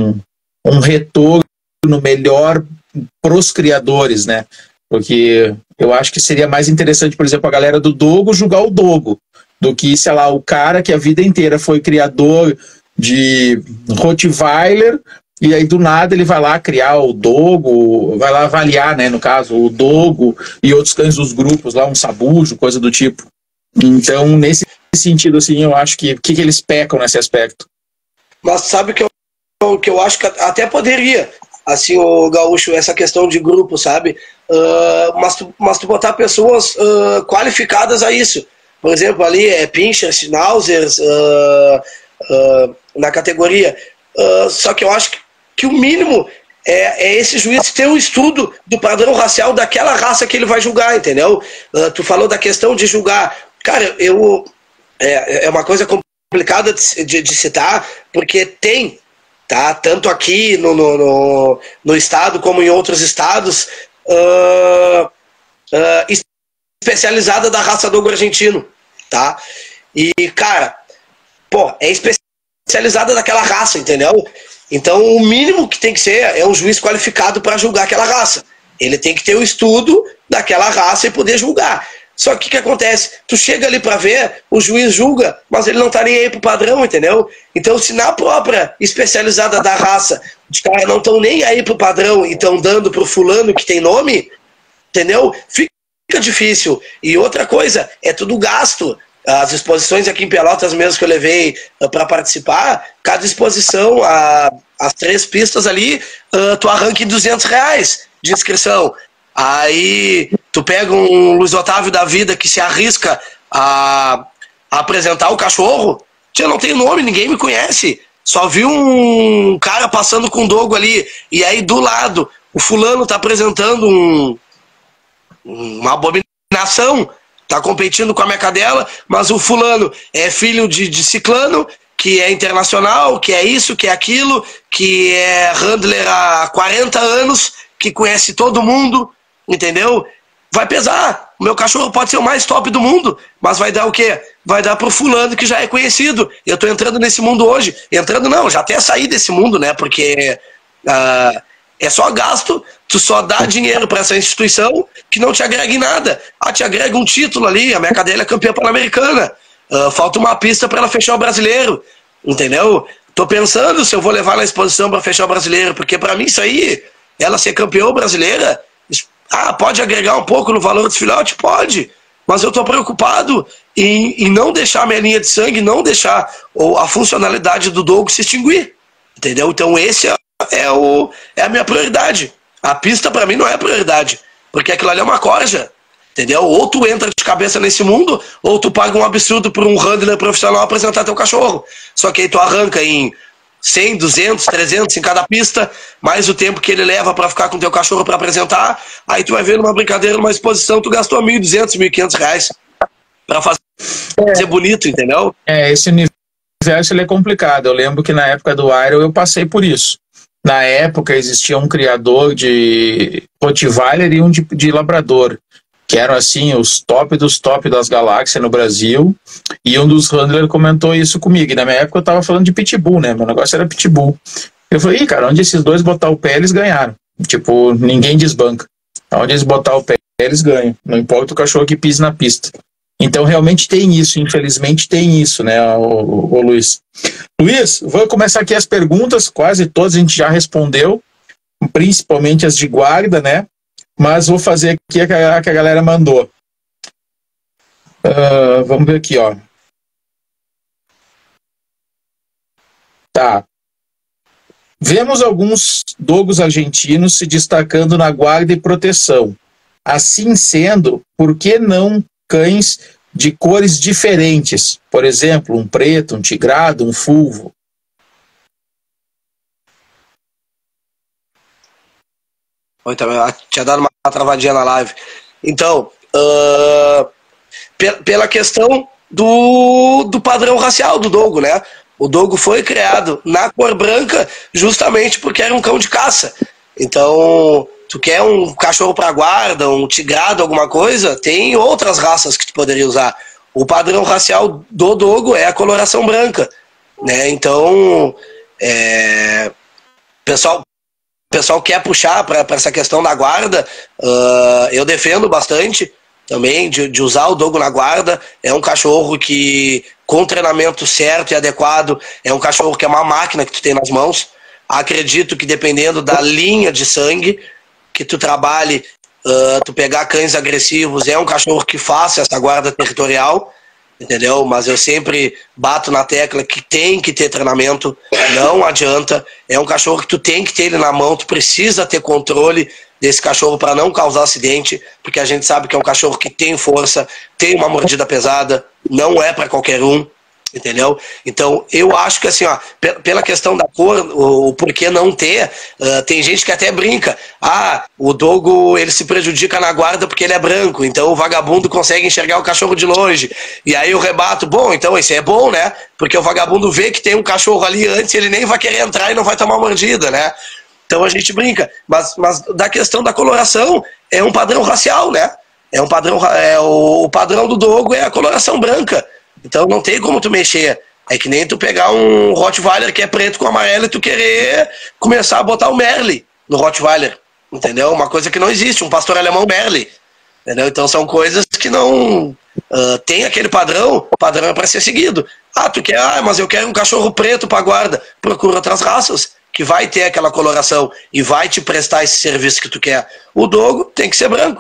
um retorno melhor para os criadores, né, porque eu acho que seria mais interessante, por exemplo, a galera do Dogo julgar o Dogo, do que, sei lá, o cara que a vida inteira foi criador de Rottweiler, e aí do nada ele vai lá criar o Dogo, vai lá avaliar, né, no caso, o Dogo e outros cães dos grupos lá, um sabujo, coisa do tipo. Então, nesse sentido, assim, eu acho que eles pecam nesse aspecto. Mas sabe que eu acho que até poderia, assim, o gaúcho, essa questão de grupo, sabe? Mas tu botar pessoas qualificadas a isso. Por exemplo, ali Pinscher, Schnauzers, na categoria. Só que eu acho que o mínimo é esse juiz ter um estudo do padrão racial daquela raça que ele vai julgar, entendeu? Tu falou da questão de julgar. Cara, é uma coisa complicada de citar, porque tem, tá? Tanto aqui no estado como em outros estados, especializada da raça Dogo argentino, tá? E, cara, pô, é especializada daquela raça, entendeu? Então o mínimo que tem que ser é um juiz qualificado para julgar aquela raça. Ele tem que ter o estudo daquela raça e poder julgar. Só que o que acontece? Tu chega ali para ver, o juiz julga, mas ele não tá nem aí pro padrão, entendeu? Então se na própria especializada da raça os caras não estão nem aí pro padrão e estão dando pro fulano que tem nome, entendeu? Fica difícil. E outra coisa, é tudo gasto. As exposições aqui em Pelotas mesmo que eu levei para participar, cada exposição, as 3 pistas ali, tu arranca em R$200 de inscrição. Aí tu pega um Luiz Otávio da vida que se arrisca a apresentar o cachorro, eu não tenho nome, ninguém me conhece. Só vi um cara passando com o dogo ali, e aí do lado o fulano tá apresentando uma abominação, tá competindo com a minha cadela, mas o fulano é filho de ciclano, que é internacional, que é isso, que é aquilo, que é handler há 40 anos, que conhece todo mundo, entendeu? Vai pesar. O meu cachorro pode ser o mais top do mundo, mas vai dar o quê? Vai dar pro fulano que já é conhecido. Eu tô entrando nesse mundo hoje. Entrando não, já até saí desse mundo, né? Porque é só gasto, tu só dá dinheiro para essa instituição que não te agrega em nada. Te agrega um título ali, a minha cadela é campeã pan-americana. Falta uma pista para ela fechar o brasileiro, entendeu? Tô pensando se eu vou levar na exposição para fechar o brasileiro, porque para mim isso aí, ela ser campeã brasileira, pode agregar um pouco no valor dos filhotes? Pode, mas eu tô preocupado em não deixar a minha linha de sangue, não deixar a funcionalidade do dogo se extinguir, entendeu? Então esse é a minha prioridade. A pista para mim não é prioridade, porque aquilo ali é uma corja, entendeu? Ou tu entra de cabeça nesse mundo, ou tu paga um absurdo por um handler profissional apresentar teu cachorro. Só que aí tu arranca em 100, 200, 300 em cada pista, mais o tempo que ele leva para ficar com teu cachorro para apresentar. Aí tu vai ver numa brincadeira, numa exposição, tu gastou R$1.200, R$1.500 para fazer bonito, entendeu? Esse universo ele é complicado. Eu lembro que na época do Iron eu passei por isso. Na época existia um criador de Rottweiler e um de Labrador, que eram assim os top dos top das galáxias no Brasil, e um dos handlers comentou isso comigo, e na minha época eu tava falando de Pitbull, né, meu negócio era Pitbull. Eu falei, cara, onde esses dois botar o pé, eles ganharam. Tipo, ninguém desbanca. Onde eles botar o pé, eles ganham. Não importa o cachorro que pise na pista. Então realmente tem isso, infelizmente tem isso, né, o Luiz. Luiz, vou começar aqui as perguntas, quase todas a gente já respondeu, principalmente as de guarda, né? Mas vou fazer aqui a que a galera mandou. Vamos ver aqui, ó. Tá. Vemos alguns dogos argentinos se destacando na guarda e proteção. Assim sendo, por que não cães de cores diferentes? Por exemplo, um preto, um tigrado, um fulvo. Oi, também tinha dado uma travadinha na live. Então, pela questão do padrão racial do dogo, né? O dogo foi criado na cor branca justamente porque era um cão de caça. Então, tu quer um cachorro para guarda, um tigrado, alguma coisa, tem outras raças que tu poderia usar. O padrão racial do dogo é a coloração branca, né? Então, o pessoal quer puxar para essa questão da guarda, eu defendo bastante também de usar o dogo na guarda. É um cachorro que, com treinamento certo e adequado, é um cachorro que é uma máquina que tu tem nas mãos. Acredito que dependendo da linha de sangue que tu trabalhe, tu pegar cães agressivos, é um cachorro que faça essa guarda territorial, entendeu? Mas eu sempre bato na tecla que tem que ter treinamento, não adianta. É um cachorro que tu tem que ter ele na mão, tu precisa ter controle desse cachorro para não causar acidente, porque a gente sabe que é um cachorro que tem força, tem uma mordida pesada, não é para qualquer um, entendeu? Então eu acho que assim, ó, pela questão da cor, o porquê não ter, tem gente que até brinca, o dogo ele se prejudica na guarda porque ele é branco, então o vagabundo consegue enxergar o cachorro de longe, e aí eu rebato, bom, então isso é bom, né, porque o vagabundo vê que tem um cachorro ali antes, ele nem vai querer entrar e não vai tomar mordida, né? Então a gente brinca, mas da questão da coloração é um padrão racial, né? É um padrão, o padrão do dogo é a coloração branca. Então não tem como tu mexer. É que nem tu pegar um Rottweiler que é preto com amarelo e tu querer começar a botar o Merle no Rottweiler, entendeu? Uma coisa que não existe, um pastor alemão Merle, entendeu? Então são coisas que não tem aquele padrão, o padrão é para ser seguido. Tu quer, mas eu quero um cachorro preto para guarda, procura outras raças que vai ter aquela coloração e vai te prestar esse serviço que tu quer. O dogo tem que ser branco,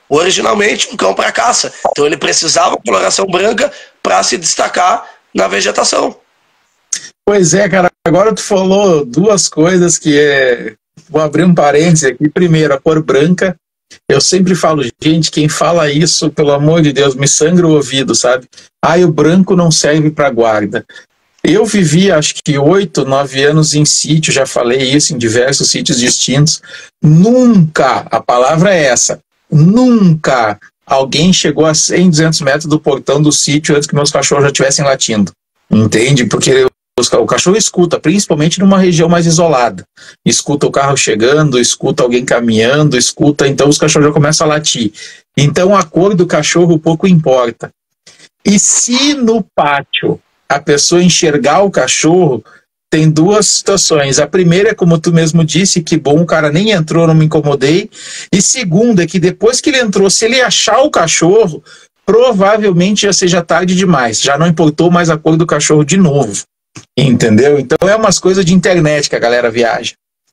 originalmente um cão para caça. Então ele precisava de coloração branca para se destacar na vegetação. Pois é, cara, agora tu falou duas coisas que vou abrir um parênteses aqui. Primeiro, a cor branca. Eu sempre falo, gente, quem fala isso, pelo amor de Deus, me sangra o ouvido, sabe? O branco não serve para guarda. Eu vivi, acho que 8, 9 anos em sítio, já falei isso em diversos sítios distintos. Nunca, a palavra é essa, nunca alguém chegou a 100, 200 metros do portão do sítio antes que meus cachorros já estivessem latindo. Entende? Porque o cachorro escuta, principalmente numa região mais isolada. Escuta o carro chegando, escuta alguém caminhando, escuta, então os cachorros já começam a latir. Então a cor do cachorro pouco importa. E se no pátio a pessoa enxergar o cachorro, tem duas situações. A primeira é, como tu mesmo disse, que bom, o cara nem entrou, não me incomodei. E segunda é que depois que ele entrou, se ele achar o cachorro, provavelmente já seja tarde demais. Já não importou mais a cor do cachorro de novo. Entendeu? Então é umas coisas de internet que a galera viaja.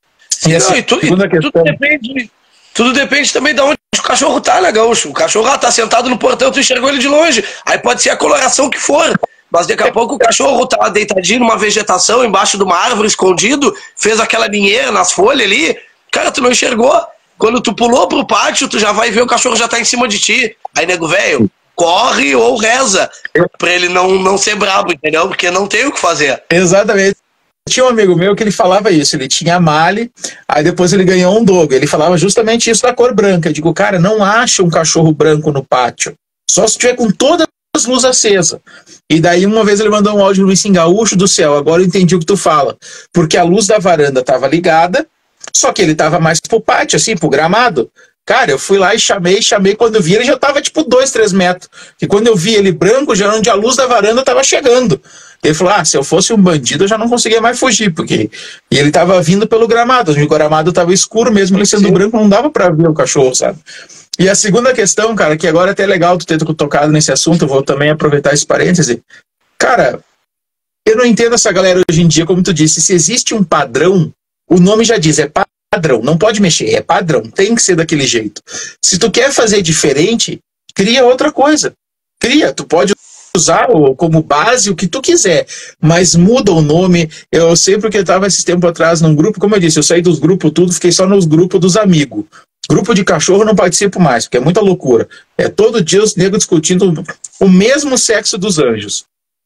Tudo depende também de onde o cachorro tá, né, Gaúcho? O cachorro tá sentado no portão, tu enxergou ele de longe. Aí pode ser a coloração que for. Mas daqui a pouco o cachorro tá deitadinho numa vegetação, embaixo de uma árvore, escondido, fez aquela ninheira nas folhas ali. Cara, tu não enxergou. Quando tu pulou pro pátio, tu já vai ver o cachorro já tá em cima de ti. Aí, nego velho, corre ou reza pra ele não ser brabo, entendeu? Porque não tem o que fazer. Exatamente. Tinha um amigo meu que ele falava isso, ele tinha Mali, aí depois ele ganhou um dogo, ele falava justamente isso da cor branca. Eu digo, cara, não acha um cachorro branco no pátio, só se tiver com todas as luzes acesas. E daí uma vez ele mandou um áudio no Luiz Gaúcho do céu, agora eu entendi o que tu fala, porque a luz da varanda estava ligada, só que ele estava mais pro pátio, assim, pro gramado. Cara, eu fui lá e chamei, quando eu vi ele já tava tipo 2, 3 metros. E quando eu vi ele branco, já onde a luz da varanda tava chegando. Ele falou, se eu fosse um bandido eu já não conseguia mais fugir, porque e ele tava vindo pelo gramado, o gramado tava escuro, mesmo ele sendo branco, não dava pra ver o cachorro, sabe? E a segunda questão, cara, que agora é até legal tu ter tocado nesse assunto, eu vou também aproveitar esse parêntese. Cara, eu não entendo essa galera hoje em dia, como tu disse, se existe um padrão, o nome já diz, é padrão, não pode mexer, é padrão, tem que ser daquele jeito. Se tu quer fazer diferente, cria outra coisa. Tu pode usar como base o que tu quiser, mas muda o nome. Eu sei porque eu estava esse tempo atrás num grupo, como eu disse, eu saí dos grupos tudo, fiquei só nos grupos dos amigos. Grupo de cachorro eu não participo mais, porque é muita loucura. É todo dia os negros discutindo o mesmo sexo dos anjos.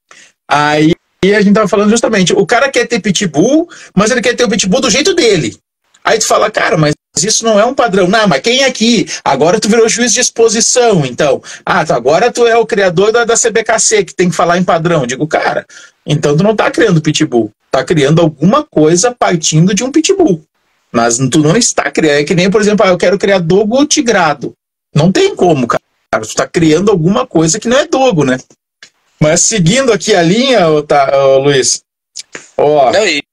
Aí a gente tava falando justamente, o cara quer ter pitbull, mas ele quer ter o pitbull do jeito dele. Aí tu fala, cara, mas isso não é um padrão. Não, mas quem é aqui? Agora tu virou juiz de exposição, então. Agora tu é o criador da CBKC, que tem que falar em padrão. Eu digo, cara, então tu não tá criando pitbull. Tá criando alguma coisa partindo de um pitbull. Mas tu não está criando. É que nem, por exemplo, eu quero criar dogo tigrado. Não tem como, cara. Tu tá criando alguma coisa que não é dogo, né? Mas seguindo aqui a linha, Luiz. Ó. Não, e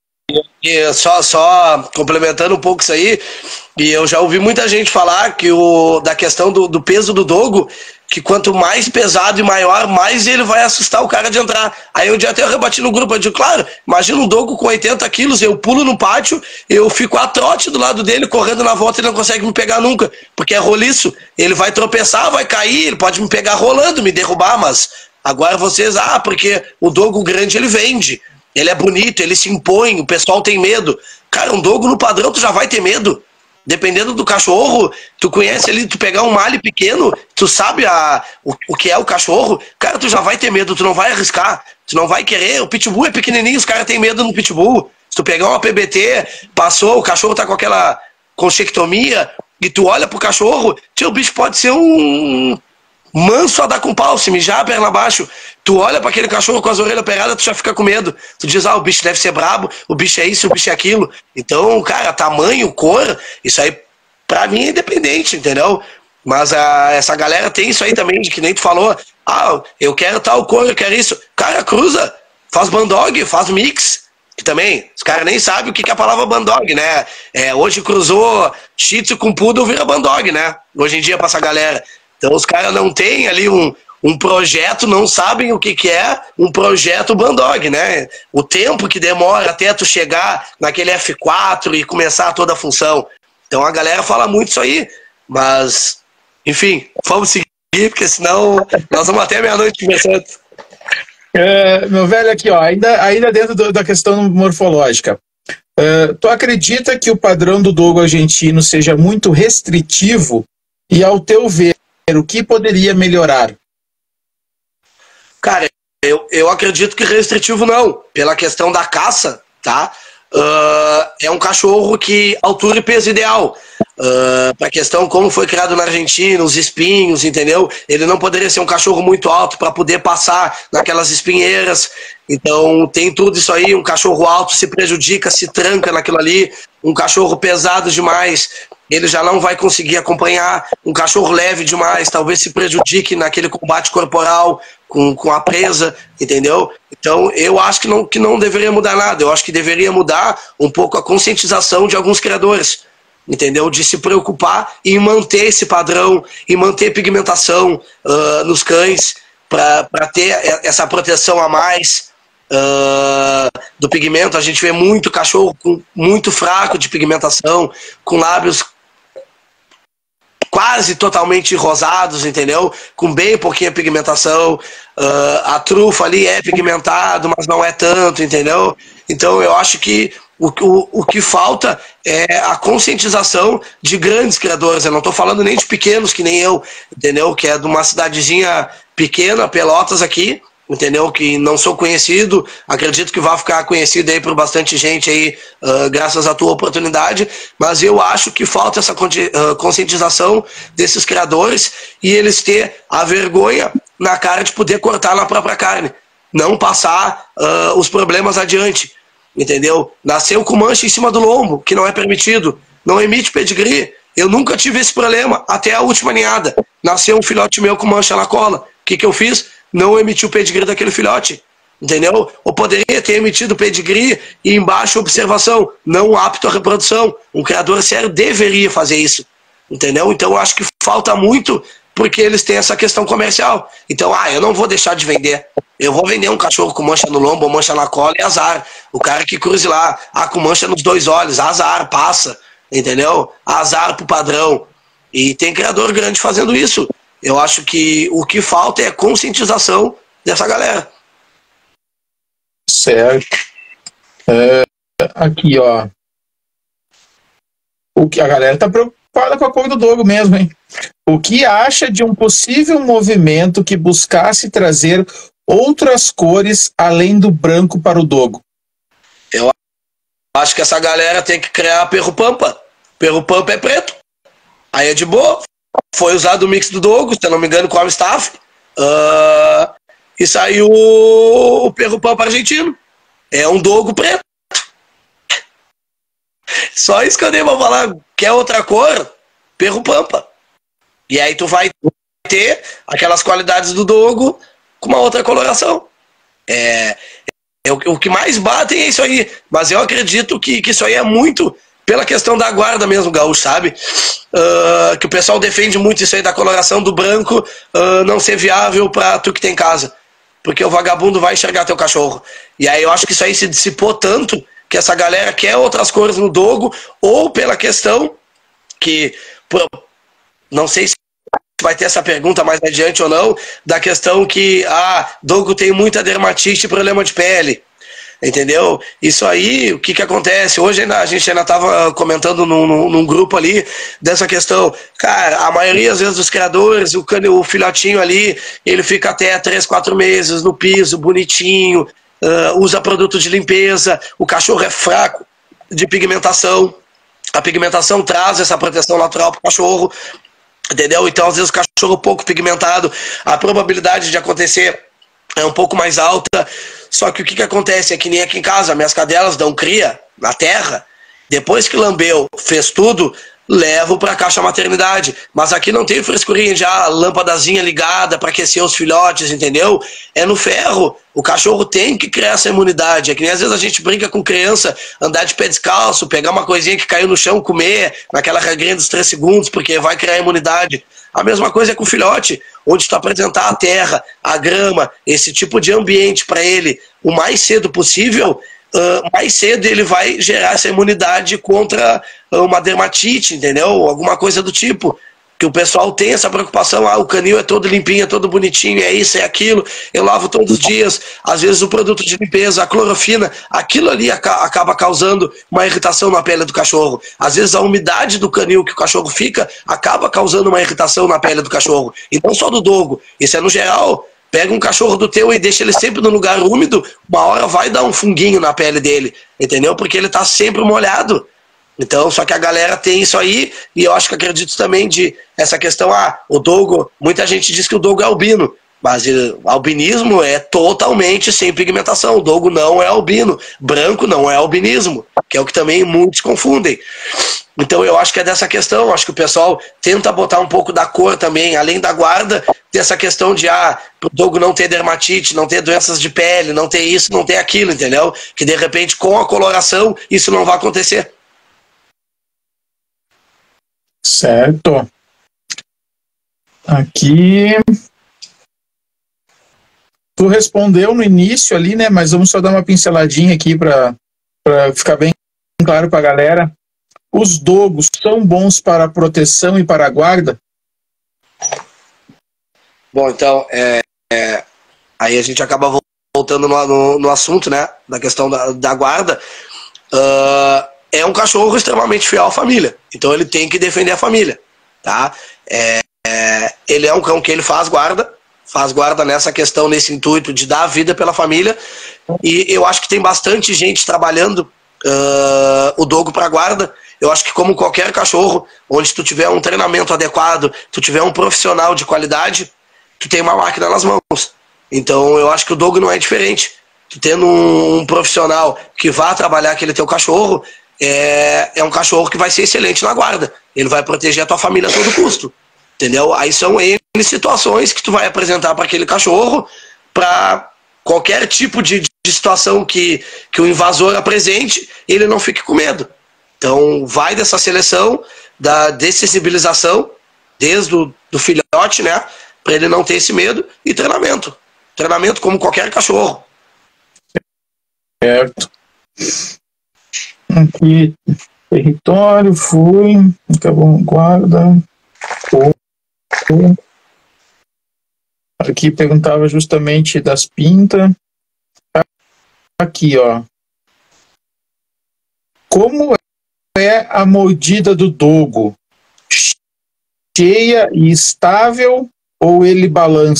só complementando um pouco isso aí, e eu já ouvi muita gente falar que da questão do peso do dogo, que quanto mais pesado e maior, mais ele vai assustar o cara de entrar. Aí um dia até eu rebati no grupo, eu digo, claro, imagina um dogo com 80 quilos, eu pulo no pátio, eu fico a trote do lado dele, correndo na volta, ele não consegue me pegar nunca, porque é roliço, ele vai tropeçar, vai cair, ele pode me pegar rolando, me derrubar, mas agora vocês, porque o dogo grande ele vende. Ele é bonito, ele se impõe, o pessoal tem medo. Cara, um dogo no padrão tu já vai ter medo. Dependendo do cachorro, tu conhece ali, tu pegar um Mali pequeno, tu sabe o que é o cachorro, cara, tu já vai ter medo, tu não vai arriscar, tu não vai querer. O pitbull é pequenininho, os caras têm medo no pitbull. Se tu pegar uma PBT, passou, o cachorro tá com aquela conchectomia, e tu olha pro cachorro, o bicho pode ser um manso a dar com pau, se mijar a perna abaixo. Tu olha para aquele cachorro com as orelhas operadas, tu já fica com medo. Tu diz, o bicho deve ser brabo, o bicho é isso, o bicho é aquilo. Então, cara, tamanho, cor, isso aí pra mim é independente, entendeu? Mas essa galera tem isso aí também, de que nem tu falou, eu quero tal cor, eu quero isso. Cara, cruza, faz bandog, faz mix. Que também, os caras nem sabem o que é a palavra bandog, né? Hoje cruzou shih tzu com poodle, vira bandog, né? Hoje em dia pra essa galera. Então os caras não têm ali um projeto, não sabem o que é um projeto bandog, né? O tempo que demora até tu chegar naquele F4 e começar toda a função. Então a galera fala muito isso aí, mas Enfim, vamos seguir, porque senão nós vamos até meia-noite conversando. Meu velho, aqui, ó, ainda dentro da questão morfológica. Tu acredita que o padrão do dogo argentino seja muito restritivo? E, ao teu ver, o que poderia melhorar? Cara, eu acredito que restritivo não. Pela questão da caça, tá? É um cachorro que altura e peso ideal. Pra questão como foi criado na Argentina, os espinhos, entendeu? Ele não poderia ser um cachorro muito alto para poder passar naquelas espinheiras. Então tem tudo isso aí. Um cachorro alto se prejudica, se tranca naquilo ali. Um cachorro pesado demais, ele já não vai conseguir acompanhar. Um cachorro leve demais talvez se prejudique naquele combate corporal com a presa, entendeu? Então eu acho que não deveria mudar nada. Eu acho que deveria mudar um pouco a conscientização de alguns criadores, entendeu? De se preocupar em manter esse padrão, em manter pigmentação nos cães, para ter essa proteção a mais do pigmento. A gente vê muito cachorro muito fraco de pigmentação, com lábios quase totalmente rosados, entendeu? Com bem pouquinha pigmentação. A trufa ali é pigmentado, mas não é tanto, entendeu? Então eu acho que o que falta é a conscientização de grandes criadores. Eu não estou falando nem de pequenos, que nem eu, entendeu? Que é de uma cidadezinha pequena, Pelotas aqui, entendeu? Que não sou conhecido, acredito que vai ficar conhecido aí por bastante gente aí, graças à tua oportunidade, mas eu acho que falta essa conscientização desses criadores e eles ter a vergonha na cara de poder cortar na própria carne, não passar os problemas adiante, entendeu? Nasceu com mancha em cima do lombo, que não é permitido, não emite pedigree. Eu nunca tive esse problema, até a última ninhada. Nasceu um filhote meu com mancha na cola. O que eu fiz? Não emiti o pedigree daquele filhote, entendeu? Ou poderia ter emitido o pedigree e embaixo observação, não apto à reprodução. Um criador sério deveria fazer isso, entendeu? Então eu acho que falta muito, porque eles têm essa questão comercial. Então, eu não vou deixar de vender. Eu vou vender um cachorro com mancha no lombo ou mancha na cola e azar. O cara que cruze lá, com mancha nos 2 olhos, azar, passa, entendeu? Azar pro padrão. E tem criador grande fazendo isso. Eu acho que o que falta é conscientização dessa galera. Certo. Aqui, ó. O que a galera tá preocupada com a cor do dogo mesmo, hein? O que acha de um possível movimento que buscasse trazer outras cores além do branco para o dogo? Eu acho que essa galera tem que criar perro pampa. Perro pampa é preto. Aí é de boa. Foi usado o mix do dogo, se eu não me engano, com o staff. E saiu o perro pampa argentino. É um dogo preto. Só isso que eu dei pra falar. Quer outra cor? Perro pampa. E aí tu vai ter aquelas qualidades do dogo com uma outra coloração. O que mais batem é isso aí. Mas eu acredito que isso aí é muito pela questão da guarda mesmo, gaúcho, sabe? Que o pessoal defende muito isso aí da coloração do branco não ser viável pra tu que tem casa. Porque o vagabundo vai enxergar teu cachorro. E aí eu acho que isso aí se dissipou tanto que essa galera quer outras cores no dogo, ou pela questão que, não sei se vai ter essa pergunta mais adiante ou não, da questão que dogo tem muita dermatite e problema de pele. Entendeu? Isso aí, o que acontece? Hoje a gente ainda estava comentando num grupo ali dessa questão. Cara, a maioria às vezes dos criadores, o filhotinho ali, ele fica até 3, 4 meses no piso, bonitinho, usa produto de limpeza, o cachorro é fraco de pigmentação, a pigmentação traz essa proteção natural para o cachorro, entendeu? Então às vezes o cachorro pouco pigmentado, a probabilidade de acontecer é um pouco mais alta. Só que o que acontece é que nem aqui em casa, minhas cadelas dão cria na terra, depois que lambeu, fez tudo, levo para a caixa maternidade. Mas aqui não tem frescurinha de lâmpadazinha ligada para aquecer os filhotes, entendeu? É no ferro. O cachorro tem que criar essa imunidade. É que nem às vezes a gente brinca com criança, andar de pé descalço, pegar uma coisinha que caiu no chão, comer, naquela regrinha dos 3 segundos, porque vai criar imunidade. A mesma coisa é com o filhote, onde tu apresentar a terra, a grama, esse tipo de ambiente para ele o mais cedo possível, mais cedo ele vai gerar essa imunidade contra uma dermatite, entendeu? Alguma coisa do tipo. que o pessoal tem essa preocupação, o canil é todo limpinho, é todo bonitinho, é isso, é aquilo, eu lavo todos os dias, às vezes o produto de limpeza, a clorofina, aquilo ali acaba causando uma irritação na pele do cachorro. Às vezes a umidade do canil que o cachorro fica, acaba causando uma irritação na pele do cachorro. E não só do dogo, isso é no geral. Pega um cachorro do teu e deixa ele sempre no lugar úmido, uma hora vai dar um funguinho na pele dele, entendeu? Porque ele tá sempre molhado. Então, só que a galera tem isso aí, e eu acho que acredito também de essa questão, o dogo, muita gente diz que o dogo é albino, mas o albinismo é totalmente sem pigmentação, o dogo não é albino, branco não é albinismo, que é o que também muitos confundem. Então eu acho que é dessa questão, acho que o pessoal tenta botar um pouco da cor também, além da guarda, dessa questão de, pro dogo não ter dermatite, não ter doenças de pele, não ter isso, não ter aquilo, entendeu? Que de repente com a coloração isso não vai acontecer. Certo. Aqui tu respondeu no início ali, né? Mas vamos só dar uma pinceladinha aqui para ficar bem claro para a galera. Os dogos são bons para proteção e para a guarda? Bom, então, aí a gente acaba voltando no assunto, né? Da questão da guarda. É um cachorro extremamente fiel à família, então ele tem que defender a família, tá? Ele é um cão que ele faz guarda nessa questão, nesse intuito de dar a vida pela família, e eu acho que tem bastante gente trabalhando o dogo para guarda. Eu acho que como qualquer cachorro, onde tu tiver um treinamento adequado, tu tiver um profissional de qualidade, tu tem uma máquina nas mãos. Então eu acho que o dogo não é diferente. Tu tendo um profissional que vá trabalhar aquele teu cachorro, é um cachorro que vai ser excelente na guarda. Ele vai proteger a tua família a todo custo. Entendeu? Aí são N situações que tu vai apresentar para aquele cachorro, para qualquer tipo de situação que o invasor apresente, ele não fique com medo. Então vai dessa seleção, da dessensibilização, desde do filhote, né? Para ele não ter esse medo, e treinamento. Treinamento como qualquer cachorro. Certo. Aqui, território, fui, acabou guarda. Aqui perguntava justamente das pintas. Aqui, ó. Como é a mordida do dogo? Cheia e estável ou ele balança?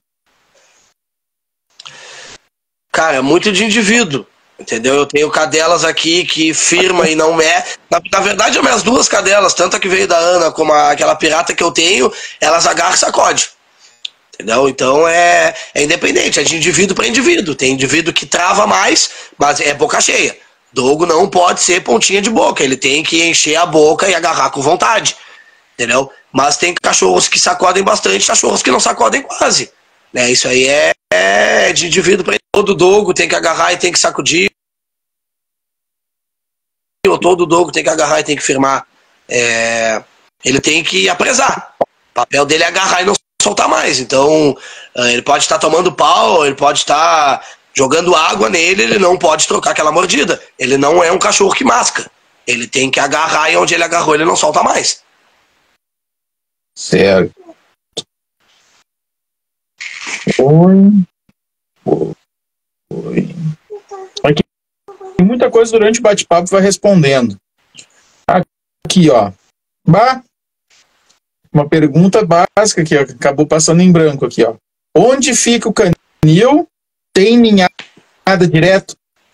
Cara, é muito de indivíduo, entendeu? Eu tenho cadelas aqui que firma e não na verdade, as minhas duas cadelas, tanto a que veio da Ana como aquela pirata que eu tenho, elas agarram e sacode. Entendeu? Então é independente, é de indivíduo para indivíduo. Tem indivíduo que trava mais, mas é boca cheia. Dogo não pode ser pontinha de boca, ele tem que encher a boca e agarrar com vontade. Entendeu? Mas tem cachorros que sacodem bastante, cachorros que não sacodem quase. Né? Isso aí é de indivíduo para todo dogo, tem que agarrar e tem que sacudir. Ou todo dogo tem que agarrar e tem que firmar. Ele tem que apresar. O papel dele é agarrar e não soltar mais. Então, ele pode estar tomando pau, ele pode estar jogando água nele, ele não pode trocar aquela mordida. Ele não é um cachorro que masca. Ele tem que agarrar e onde ele agarrou ele não solta mais. Certo. Aqui, tem muita coisa durante o bate-papo, vai respondendo. Aqui, ó. Uma pergunta básica aqui, ó, que acabou passando em branco aqui, ó. Onde fica o canil? Tem ninhada direto?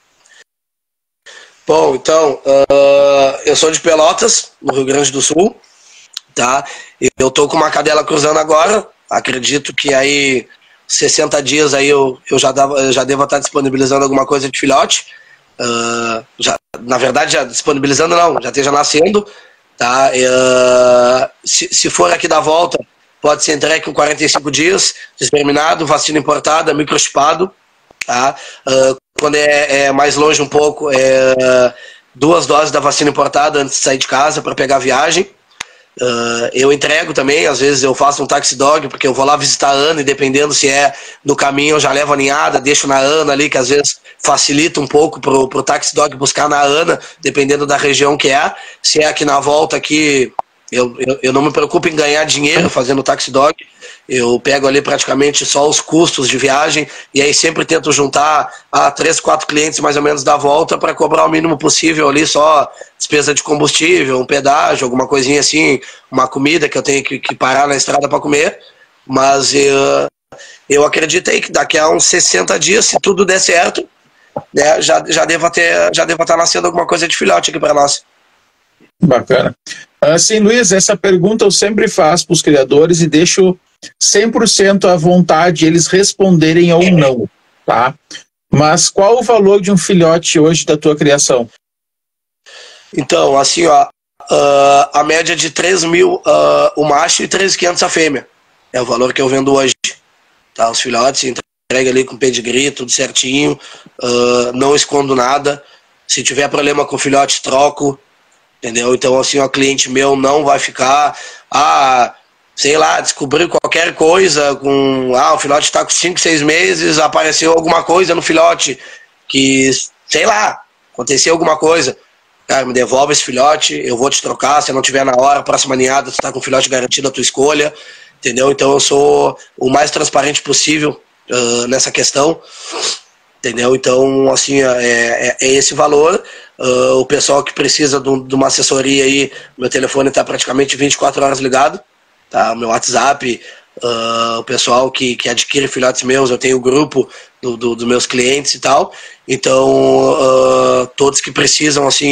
Bom, então, eu sou de Pelotas, no Rio Grande do Sul, tá? Eu tô com uma cadela cruzando agora, acredito que aí 60 dias aí eu já devo estar disponibilizando alguma coisa de filhote. Na verdade, já disponibilizando não, já esteja nascendo, tá? Se for aqui da volta, pode ser entregue com 45 dias, desverminado, vacina importada, microchipado, tá? Quando é mais longe um pouco, 2 doses da vacina importada antes de sair de casa para pegar a viagem. Eu entrego também, às vezes eu faço um taxi dog, porque eu vou lá visitar a Ana e dependendo se é no caminho eu já levo a ninhada, deixo na Ana ali, que às vezes facilita um pouco pro taxi dog buscar na Ana, dependendo da região que é. Se é aqui na volta, aqui Eu não me preocupo em ganhar dinheiro fazendo taxi dog. Eu pego ali praticamente só os custos de viagem e aí sempre tento juntar a 3, 4 clientes mais ou menos da volta para cobrar o mínimo possível ali, só despesa de combustível, um pedágio, alguma coisinha assim, uma comida que eu tenho que parar na estrada para comer. Mas eu acredito aí que daqui a uns 60 dias, se tudo der certo, né, já deva estar nascendo alguma coisa de filhote aqui para nós. Bacana. Assim, Luiz, essa pergunta eu sempre faço para os criadores e deixo 100% à vontade eles responderem ou não, tá? Mas qual o valor de um filhote hoje da tua criação? Então, assim, ó, a média de 3 mil o macho e 3.500 a fêmea. É o valor que eu vendo hoje. Tá? Os filhotes entrega ali com pedigree, tudo certinho, não escondo nada. Se tiver problema com o filhote, troco. Entendeu? Então, assim, o cliente meu não vai ficar, sei lá, descobriu qualquer coisa com, o filhote está com 5, 6 meses, apareceu alguma coisa no filhote, que, sei lá, aconteceu alguma coisa. Cara, me devolve esse filhote, eu vou te trocar, se não tiver na hora, próxima ninhada, você está com o filhote garantido a tua escolha, entendeu? Então, eu sou o mais transparente possível nessa questão. Entendeu? Então, assim, é esse valor. O pessoal que precisa de uma assessoria aí, meu telefone está praticamente 24 horas ligado, tá? O meu WhatsApp, o pessoal que adquire filhotes meus, eu tenho o grupo dos meus clientes e tal. Então, todos que precisam, assim,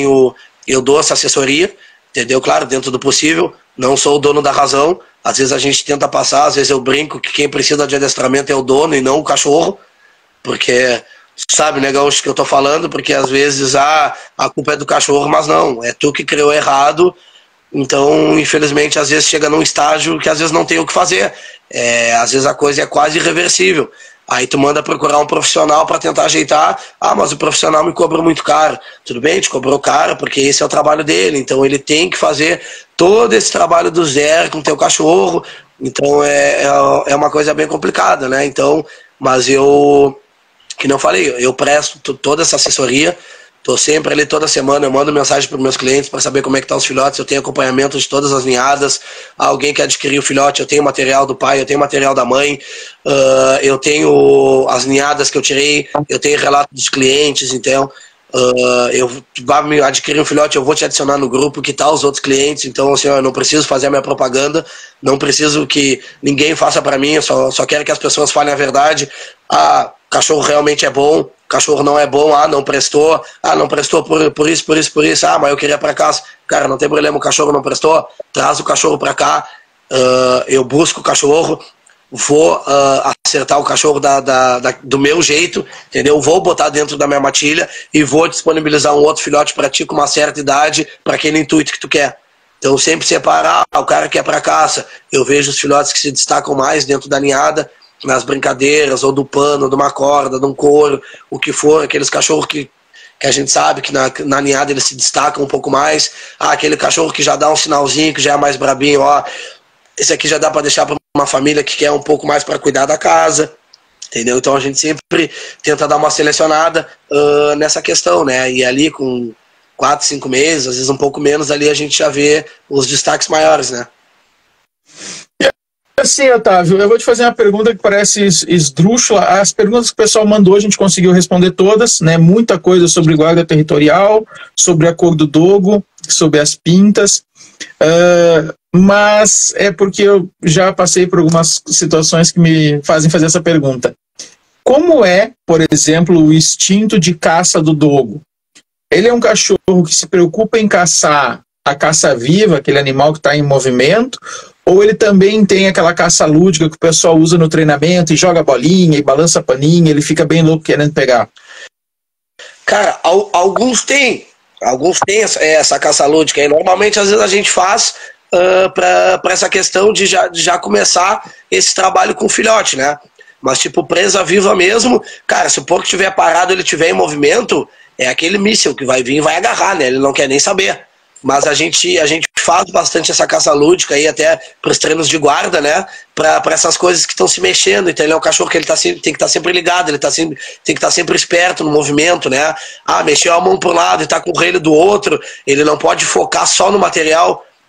eu dou essa assessoria, entendeu? Claro, dentro do possível, não sou o dono da razão. Às vezes a gente tenta passar, às vezes eu brinco que quem precisa de adestramento é o dono e não o cachorro. Porque, sabe, né, Gaúcho, que eu tô falando, porque às vezes a culpa é do cachorro, mas não, é tu que criou errado. Então, infelizmente, às vezes chega num estágio que às vezes não tem o que fazer. Às vezes a coisa é quase irreversível. Aí tu manda procurar um profissional para tentar ajeitar. Mas o profissional me cobrou muito caro. Tudo bem, te cobrou caro, porque esse é o trabalho dele. Então ele tem que fazer todo esse trabalho do zero com o teu cachorro. Então é uma coisa bem complicada, né? Então, mas que não falei, eu presto toda essa assessoria, tô sempre ali toda semana, eu mando mensagem para os meus clientes para saber como é que tá os filhotes, eu tenho acompanhamento de todas as ninhadas, alguém que adquiriu o filhote, eu tenho material do pai, eu tenho material da mãe, eu tenho as ninhadas que eu tirei, eu tenho relato dos clientes, então eu vai me adquirir um filhote, eu vou te adicionar no grupo, que tá os outros clientes, então assim, eu não preciso fazer a minha propaganda, não preciso que ninguém faça para mim, eu só quero que as pessoas falem a verdade. Cachorro realmente é bom, cachorro não é bom, não prestou, não prestou por isso, mas eu queria para casa. Cara, não tem problema, o cachorro não prestou, traz o cachorro para cá, eu busco o cachorro, vou acertar o cachorro do meu jeito, entendeu? Vou botar dentro da minha matilha e vou disponibilizar um outro filhote para ti com uma certa idade, para aquele intuito que tu quer. Então sempre separar o cara que é para caça. Eu vejo os filhotes que se destacam mais dentro da ninhada, nas brincadeiras, ou do pano, de uma corda, de um couro, o que for, aqueles cachorros que a gente sabe que na ninhada eles se destacam um pouco mais. Aquele cachorro que já dá um sinalzinho, que já é mais brabinho, esse aqui já dá para deixar para uma família que quer um pouco mais para cuidar da casa, entendeu? Então a gente sempre tenta dar uma selecionada nessa questão, né? E ali com 4, 5 meses, às vezes um pouco menos, ali a gente já vê os destaques maiores, né? Assim, Otávio, eu vou te fazer uma pergunta que parece esdrúxula. As perguntas que o pessoal mandou, a gente conseguiu responder todas, né? Muita coisa sobre guarda territorial, sobre a cor do dogo, sobre as pintas. Mas é porque eu já passei por algumas situações que me fazem fazer essa pergunta. Como é, por exemplo, o instinto de caça do dogo? Ele é um cachorro que se preocupa em caçar a caça viva, aquele animal que está em movimento, ou ele também tem aquela caça lúdica que o pessoal usa no treinamento e joga bolinha e balança paninha, ele fica bem louco querendo pegar? Cara, alguns têm essa caça lúdica e normalmente às vezes a gente faz para essa questão de já começar esse trabalho com filhote, né? Mas tipo, presa viva mesmo, cara, se o porco estiver parado, ele estiver em movimento, é aquele míssil que vai vir e vai agarrar, né? Ele não quer nem saber. Mas a gente faz bastante essa caça lúdica aí, até para os treinos de guarda, né? Para essas coisas que estão se mexendo. Então ele é um cachorro que ele tem que estar sempre ligado, ele tem que estar sempre esperto no movimento, né? Mexeu a mão para um lado e está com o relho do outro, ele não pode focar só no material,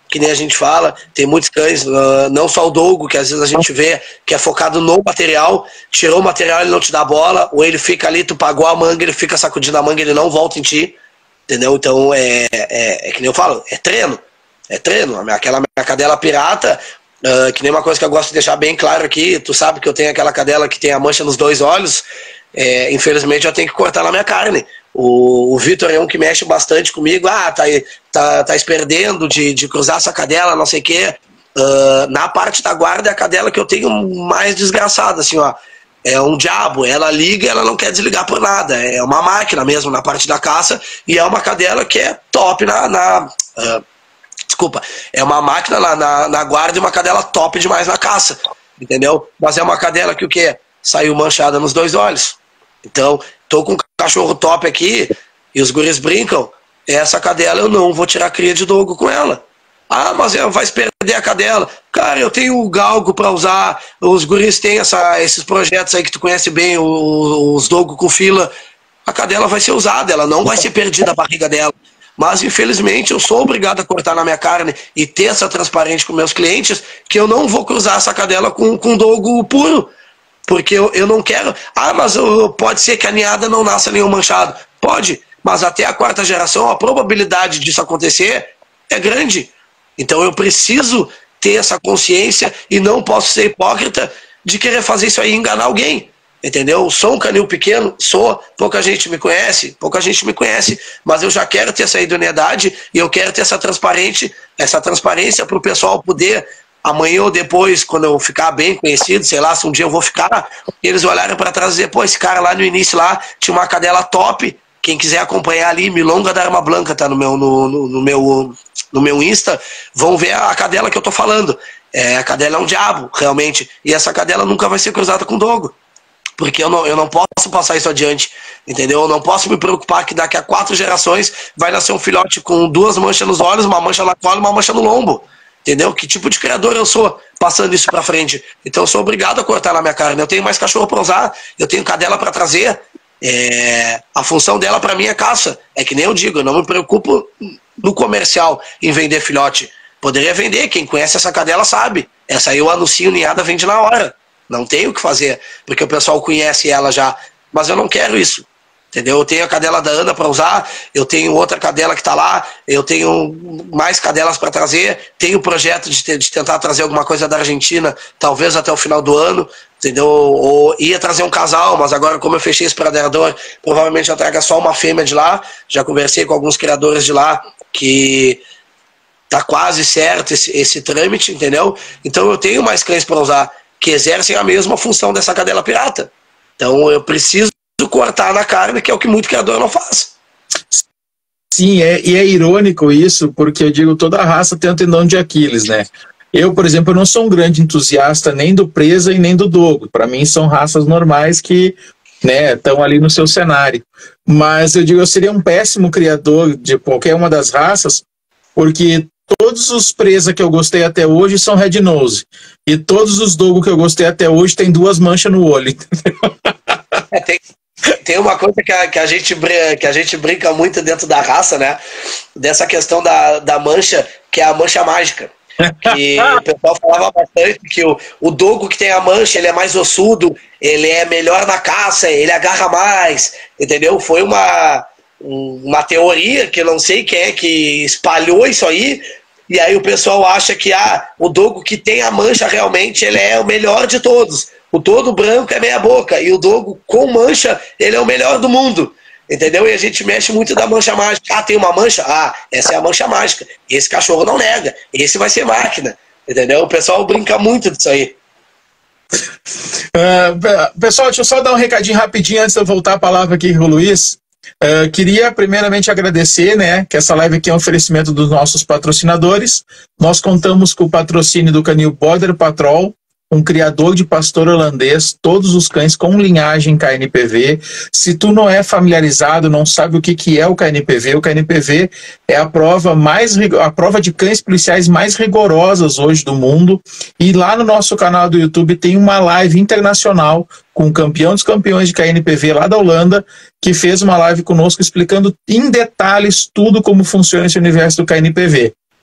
que nem a gente fala, tem muitos cães, não só o Dogo, que às vezes a gente vê que é focado no material, tirou o material, ele não te dá bola, ou ele fica ali, tu pagou a manga, ele fica sacudindo a manga, ele não volta em ti, entendeu? Então é que nem eu falo, é treino, aquela minha cadela pirata, que nem uma coisa que eu gosto de deixar bem claro aqui, tu sabe que eu tenho aquela cadela que tem a mancha nos 2 olhos, infelizmente eu tenho que cortar na minha carne. O Vitor é um que mexe bastante comigo. Tá perdendo de cruzar essa cadela, não sei o quê. Na parte da guarda é a cadela que eu tenho mais desgraçada, assim, ó. É um diabo, ela liga, ela não quer desligar por nada. É uma máquina mesmo na parte da caça. E é uma cadela que é top desculpa, é uma máquina na guarda e uma cadela top demais na caça. Entendeu? Mas é uma cadela que o quê? Saiu manchada nos 2 olhos. Então, tô com um cachorro top aqui e os guris brincam. Essa cadela eu não vou tirar cria de dogo com ela. Ah, mas vai perder a cadela. Cara, eu tenho o galgo para usar. Os guris têm esses projetos aí que tu conhece bem, os dogo com fila. A cadela vai ser usada, ela não vai ser perdida a barriga dela. Mas, infelizmente, eu sou obrigado a cortar na minha carne e ter essa transparente com meus clientes, que eu não vou cruzar essa cadela com dogo puro. Porque eu não quero... Ah, mas pode ser que a ninhada não nasça nenhum manchado. Pode, mas até a 4ª geração a probabilidade disso acontecer é grande. Então eu preciso ter essa consciência e não posso ser hipócrita de querer fazer isso aí e enganar alguém. Entendeu? Sou um canil pequeno, pouca gente me conhece, mas eu já quero ter essa idoneidade e eu quero ter essa transparência para o pessoal poder... Amanhã ou depois, quando eu ficar bem conhecido, sei lá, se um dia eu vou ficar, eles olharem para trás e dizer, pô, esse cara lá no início lá tinha uma cadela top. Quem quiser acompanhar ali, Milonga da Arma Blanca, tá no meu Insta, vão ver a cadela que eu tô falando. A cadela é um diabo, realmente. E essa cadela nunca vai ser cruzada com dogo. Porque eu não posso passar isso adiante, entendeu? Eu não posso me preocupar que daqui a 4 gerações vai nascer um filhote com 2 manchas nos olhos, uma mancha na cola e uma mancha no lombo. Entendeu? Que tipo de criador eu sou passando isso pra frente? Então eu sou obrigado a cortar na minha carne. Eu tenho mais cachorro pra usar, eu tenho cadela pra trazer. A função dela pra mim é caça. É que nem eu digo, eu não me preocupo no comercial em vender filhote. Poderia vender, quem conhece essa cadela sabe. Essa aí eu anuncio ninhada, vende na hora. Não tenho o que fazer, porque o pessoal conhece ela já. Mas eu não quero isso. Entendeu? Eu tenho a cadela da Ana para usar, eu tenho outra cadela que está lá, eu tenho mais cadelas para trazer, tenho o projeto de tentar trazer alguma coisa da Argentina, talvez até o final do ano, entendeu? Ou ia trazer um casal, mas agora como eu fechei esse pradeador, provavelmente eu traga só uma fêmea de lá. Já conversei com alguns criadores de lá que tá quase certo esse trâmite, entendeu? Então eu tenho mais cães para usar que exercem a mesma função dessa cadela pirata. Então eu preciso cortar na carne, que é o que muito criador não faz. Sim, e é irônico isso, porque eu digo, toda raça tem um tendão de Aquiles, né? Eu, por exemplo, eu não sou um grande entusiasta nem do presa e nem do dogo. Para mim são raças normais que, né, estão ali no seu cenário. Mas eu digo, eu seria um péssimo criador de qualquer uma das raças, porque todos os presa que eu gostei até hoje são red nose. E todos os dogo que eu gostei até hoje tem 2 manchas no olho. Tem uma coisa que a gente brinca muito dentro da raça, né? Dessa questão da mancha, que é a mancha mágica. Que o pessoal falava bastante que o dogo que tem a mancha, ele é mais ossudo, ele é melhor na caça, ele agarra mais, entendeu? Foi uma teoria que eu não sei quem é que espalhou isso aí, e aí o pessoal acha que o dogo que tem a mancha realmente ele é o melhor de todos. O todo branco é meia boca, e o dogo com mancha, ele é o melhor do mundo. Entendeu? E a gente mexe muito da mancha mágica. Tem uma mancha? Essa é a mancha mágica. Esse cachorro não nega. Esse vai ser máquina. Entendeu? O pessoal brinca muito disso aí. Pessoal, deixa eu só dar um recadinho rapidinho antes de eu voltar a palavra aqui com o Luiz. Queria primeiramente agradecer, né, que essa live aqui é um oferecimento dos nossos patrocinadores. Nós contamos com o patrocínio do canil Border Patrol, um criador de pastor holandês, todos os cães com linhagem KNPV. Se tu não é familiarizado, não sabe o que é o KNPV é a prova de cães policiais mais rigorosas hoje do mundo. E lá no nosso canal do YouTube tem uma live internacional com o campeão dos campeões de KNPV lá da Holanda, que fez uma live conosco explicando em detalhes tudo como funciona esse universo do KNPV.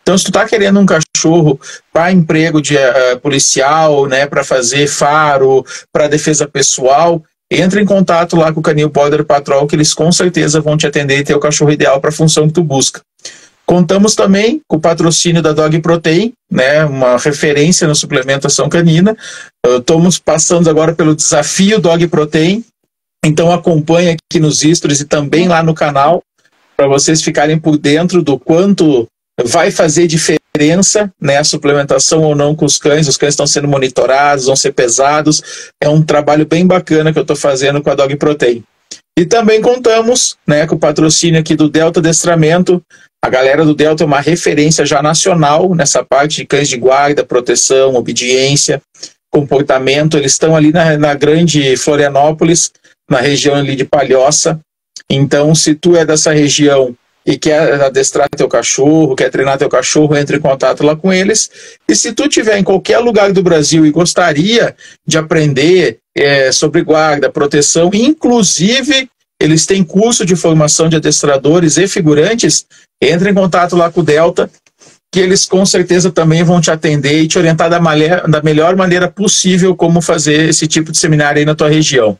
Então, se tu tá querendo um cachorro para emprego de policial, né, para fazer faro, para defesa pessoal, entra em contato lá com o Canil Border Patrol, que eles com certeza vão te atender e ter o cachorro ideal para a função que tu busca. Contamos também com o patrocínio da Dog Protein, né, uma referência na suplementação canina. Estamos passando agora pelo desafio Dog Protein, então acompanha aqui nos stories e também lá no canal, para vocês ficarem por dentro do quanto vai fazer diferença, né, a suplementação ou não com os cães. Os cães estão sendo monitorados, vão ser pesados. É um trabalho bem bacana que eu estou fazendo com a Dog Protein. E também contamos, né, com o patrocínio aqui do Delta Adestramento. A galera do Delta é uma referência já nacional nessa parte de cães de guarda, proteção, obediência, comportamento. Eles estão ali na grande Florianópolis, na região ali de Palhoça. Então, se tu é dessa região e quer adestrar teu cachorro, quer treinar teu cachorro, entre em contato lá com eles. E se tu estiver em qualquer lugar do Brasil e gostaria de aprender sobre guarda, proteção, inclusive eles têm curso de formação de adestradores e figurantes, entre em contato lá com o Delta, que eles com certeza também vão te atender e te orientar da melhor maneira possível como fazer esse tipo de seminário aí na tua região.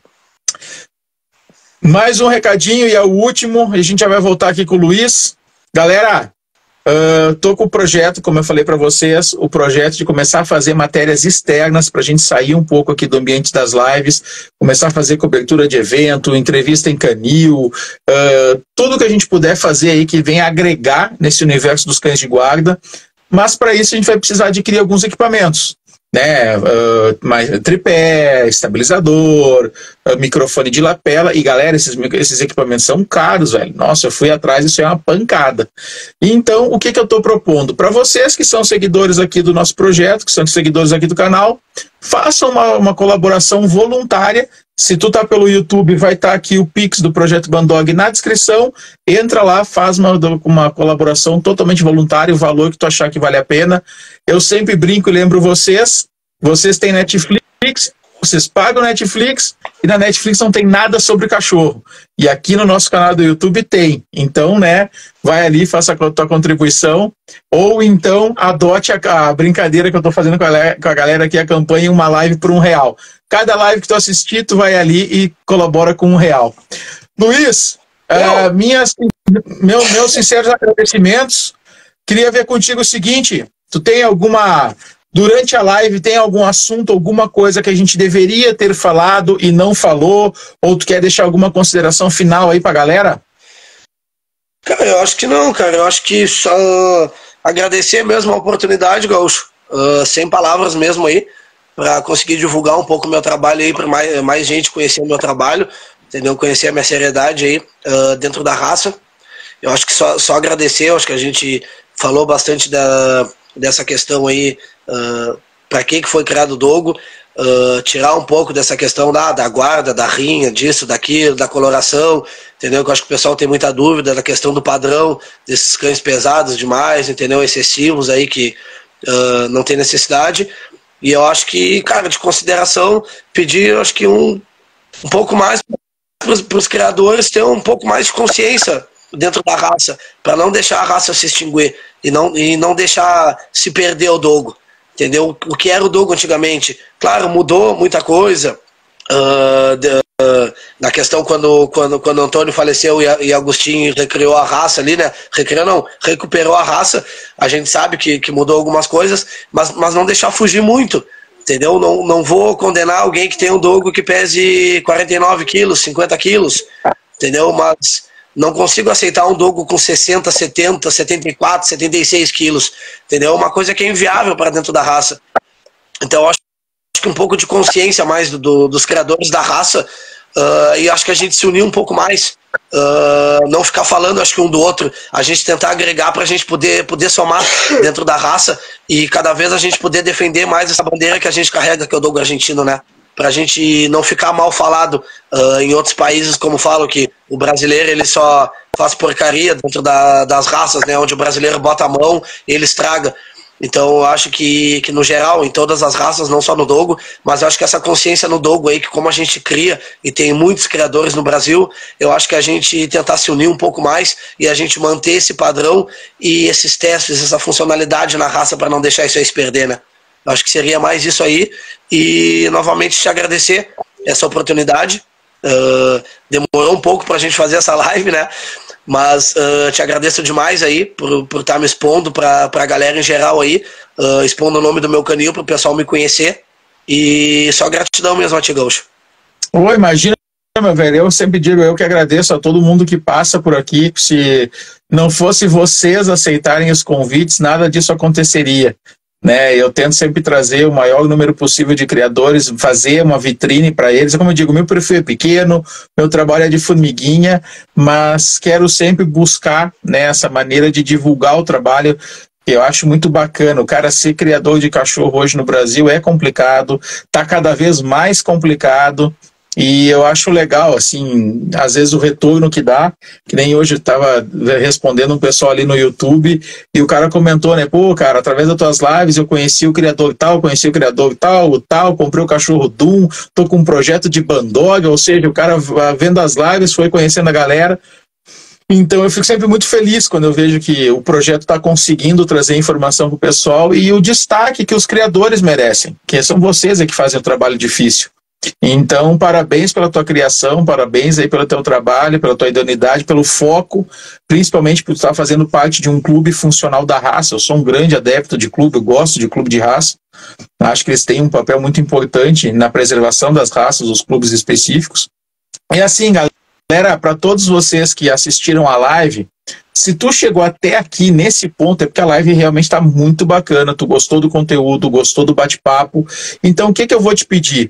Mais um recadinho e é o último, a gente já vai voltar aqui com o Luiz. Galera, tô com o projeto, como eu falei para vocês, o projeto de começar a fazer matérias externas para a gente sair um pouco aqui do ambiente das lives, começar a fazer cobertura de evento, entrevista em canil, tudo que a gente puder fazer aí que venha agregar nesse universo dos cães de guarda, mas para isso a gente vai precisar adquirir alguns equipamentos, né, tripé, estabilizador, microfone de lapela, e galera, esses equipamentos são caros, velho. Nossa, eu fui atrás, isso é uma pancada. Então, o que eu estou propondo? Para vocês que são seguidores aqui do nosso projeto, que são seguidores aqui do canal, façam uma colaboração voluntária. Se tu tá pelo YouTube, vai estar aqui o Pix do Projeto Bandog na descrição. Entra lá, faz uma colaboração totalmente voluntária, o valor que tu achar que vale a pena. Eu sempre brinco e lembro vocês têm Netflix, vocês pagam Netflix, e na Netflix não tem nada sobre cachorro. E aqui no nosso canal do YouTube tem. Então, né, vai ali, faça a tua contribuição, ou então adote a brincadeira que eu tô fazendo com a galera aqui, a campanha, uma live por R$1. Cada live que tu assistir, tu vai ali e colabora com R$1. Luiz, meus sinceros agradecimentos. Queria ver contigo o seguinte, tu tem durante a live, tem algum assunto, alguma coisa que a gente deveria ter falado e não falou, ou tu quer deixar alguma consideração final aí pra galera? Cara, eu acho que não, cara, eu acho que só agradecer mesmo a oportunidade, Gaúcho, sem palavras mesmo aí, para conseguir divulgar um pouco o meu trabalho aí, para mais gente conhecer o meu trabalho, entendeu? Conhecer a minha seriedade aí dentro da raça. Eu acho que só agradecer, eu acho que a gente falou bastante dessa questão aí, para que foi criado o Dogo, tirar um pouco dessa questão da guarda, da rinha, disso, daquilo, da coloração, entendeu? Que eu acho que o pessoal tem muita dúvida da questão do padrão, desses cães pesados demais, entendeu? Excessivos aí que não tem necessidade. E eu acho que, cara, de consideração, pedir, eu acho que um pouco mais para os criadores ter um pouco mais de consciência dentro da raça, para não deixar a raça se extinguir e não deixar se perder o Dogo, entendeu? O que era o Dogo antigamente, claro, mudou muita coisa na questão quando Antônio faleceu e Agostinho recriou a raça ali, né? Recuperou a raça. A gente sabe que mudou algumas coisas, mas não deixar fugir muito, entendeu? Não vou condenar alguém que tem um Dogo que pese 49 quilos, 50 quilos, entendeu? Mas não consigo aceitar um Dogo com 60, 70, 74, 76 quilos, entendeu? Uma coisa que é inviável para dentro da raça. Então, eu acho que um pouco de consciência mais dos criadores da raça, e acho que a gente se unir um pouco mais, não ficar falando, acho que um do outro, a gente tentar agregar para a gente poder somar dentro da raça e cada vez a gente poder defender mais essa bandeira que a gente carrega, que é o Dogo argentino, né? Pra gente não ficar mal falado em outros países, como falam que o brasileiro ele só faz porcaria dentro das raças, né? Onde o brasileiro bota a mão e ele estraga. Então eu acho que no geral, em todas as raças, não só no dogo, mas eu acho que essa consciência no dogo aí, que como a gente cria, e tem muitos criadores no Brasil, eu acho que a gente tentar se unir um pouco mais e a gente manter esse padrão e esses testes, essa funcionalidade na raça para não deixar isso aí se perder, né? Eu acho que seria mais isso aí. E novamente te agradecer essa oportunidade. Demorou um pouco pra gente fazer essa live, né? Mas te agradeço demais aí por estar me expondo pra galera em geral aí, expondo o nome do meu canil pro pessoal me conhecer. E só gratidão mesmo, Gaúcho. Ô, imagina, meu velho, eu sempre digo, eu que agradeço a todo mundo que passa por aqui. Se não fosse vocês aceitarem os convites, nada disso aconteceria. Né, eu tento sempre trazer o maior número possível de criadores, fazer uma vitrine para eles. Como eu digo, meu perfil é pequeno, meu trabalho é de formiguinha, mas quero sempre buscar, né, essa maneira de divulgar o trabalho. Eu acho muito bacana. O cara ser criador de cachorro hoje no Brasil é complicado, tá cada vez mais complicado. E eu acho legal, assim, às vezes o retorno que dá, que nem hoje eu estava respondendo um pessoal ali no YouTube, e o cara comentou, né, pô, cara, através das tuas lives eu conheci o criador tal, comprei o cachorro Doom, tô com um projeto de Bandog, ou seja, o cara vendo as lives foi conhecendo a galera. Então eu fico sempre muito feliz quando eu vejo que o projeto está conseguindo trazer informação para o pessoal e o destaque que os criadores merecem, que são vocês que fazem o trabalho difícil. Então, parabéns pela tua criação, parabéns aí pelo teu trabalho, pela tua idoneidade, pelo foco, principalmente por estar fazendo parte de um clube funcional da raça. Eu sou um grande adepto de clube, eu gosto de clube de raça. Acho que eles têm um papel muito importante na preservação das raças, os clubes específicos. E assim, galera, para todos vocês que assistiram a live, se tu chegou até aqui nesse ponto, é porque a live realmente está muito bacana, tu gostou do conteúdo, gostou do bate-papo. Então, o que eu vou te pedir?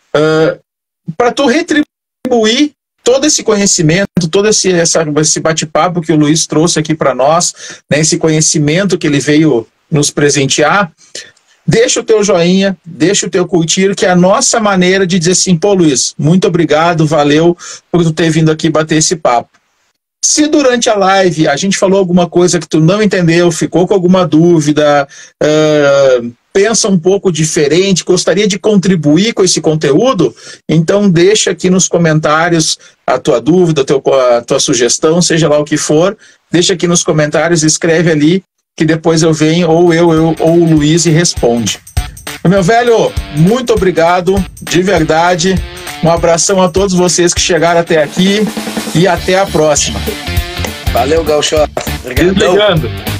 Para tu retribuir todo esse conhecimento, todo esse bate-papo que o Luiz trouxe aqui para nós, né, esse conhecimento que ele veio nos presentear, deixa o teu joinha, deixa o teu curtir, que é a nossa maneira de dizer assim, pô, Luiz, muito obrigado, valeu por tu ter vindo aqui bater esse papo. Se durante a live a gente falou alguma coisa que tu não entendeu, ficou com alguma dúvida, pensa um pouco diferente, gostaria de contribuir com esse conteúdo, então deixa aqui nos comentários a tua dúvida, a tua sugestão, seja lá o que for, deixa aqui nos comentários, escreve ali, que depois eu venho, ou ou o Luiz e responde. Meu velho, muito obrigado, de verdade, um abração a todos vocês que chegaram até aqui e até a próxima. Valeu, Gaúcho. Obrigado.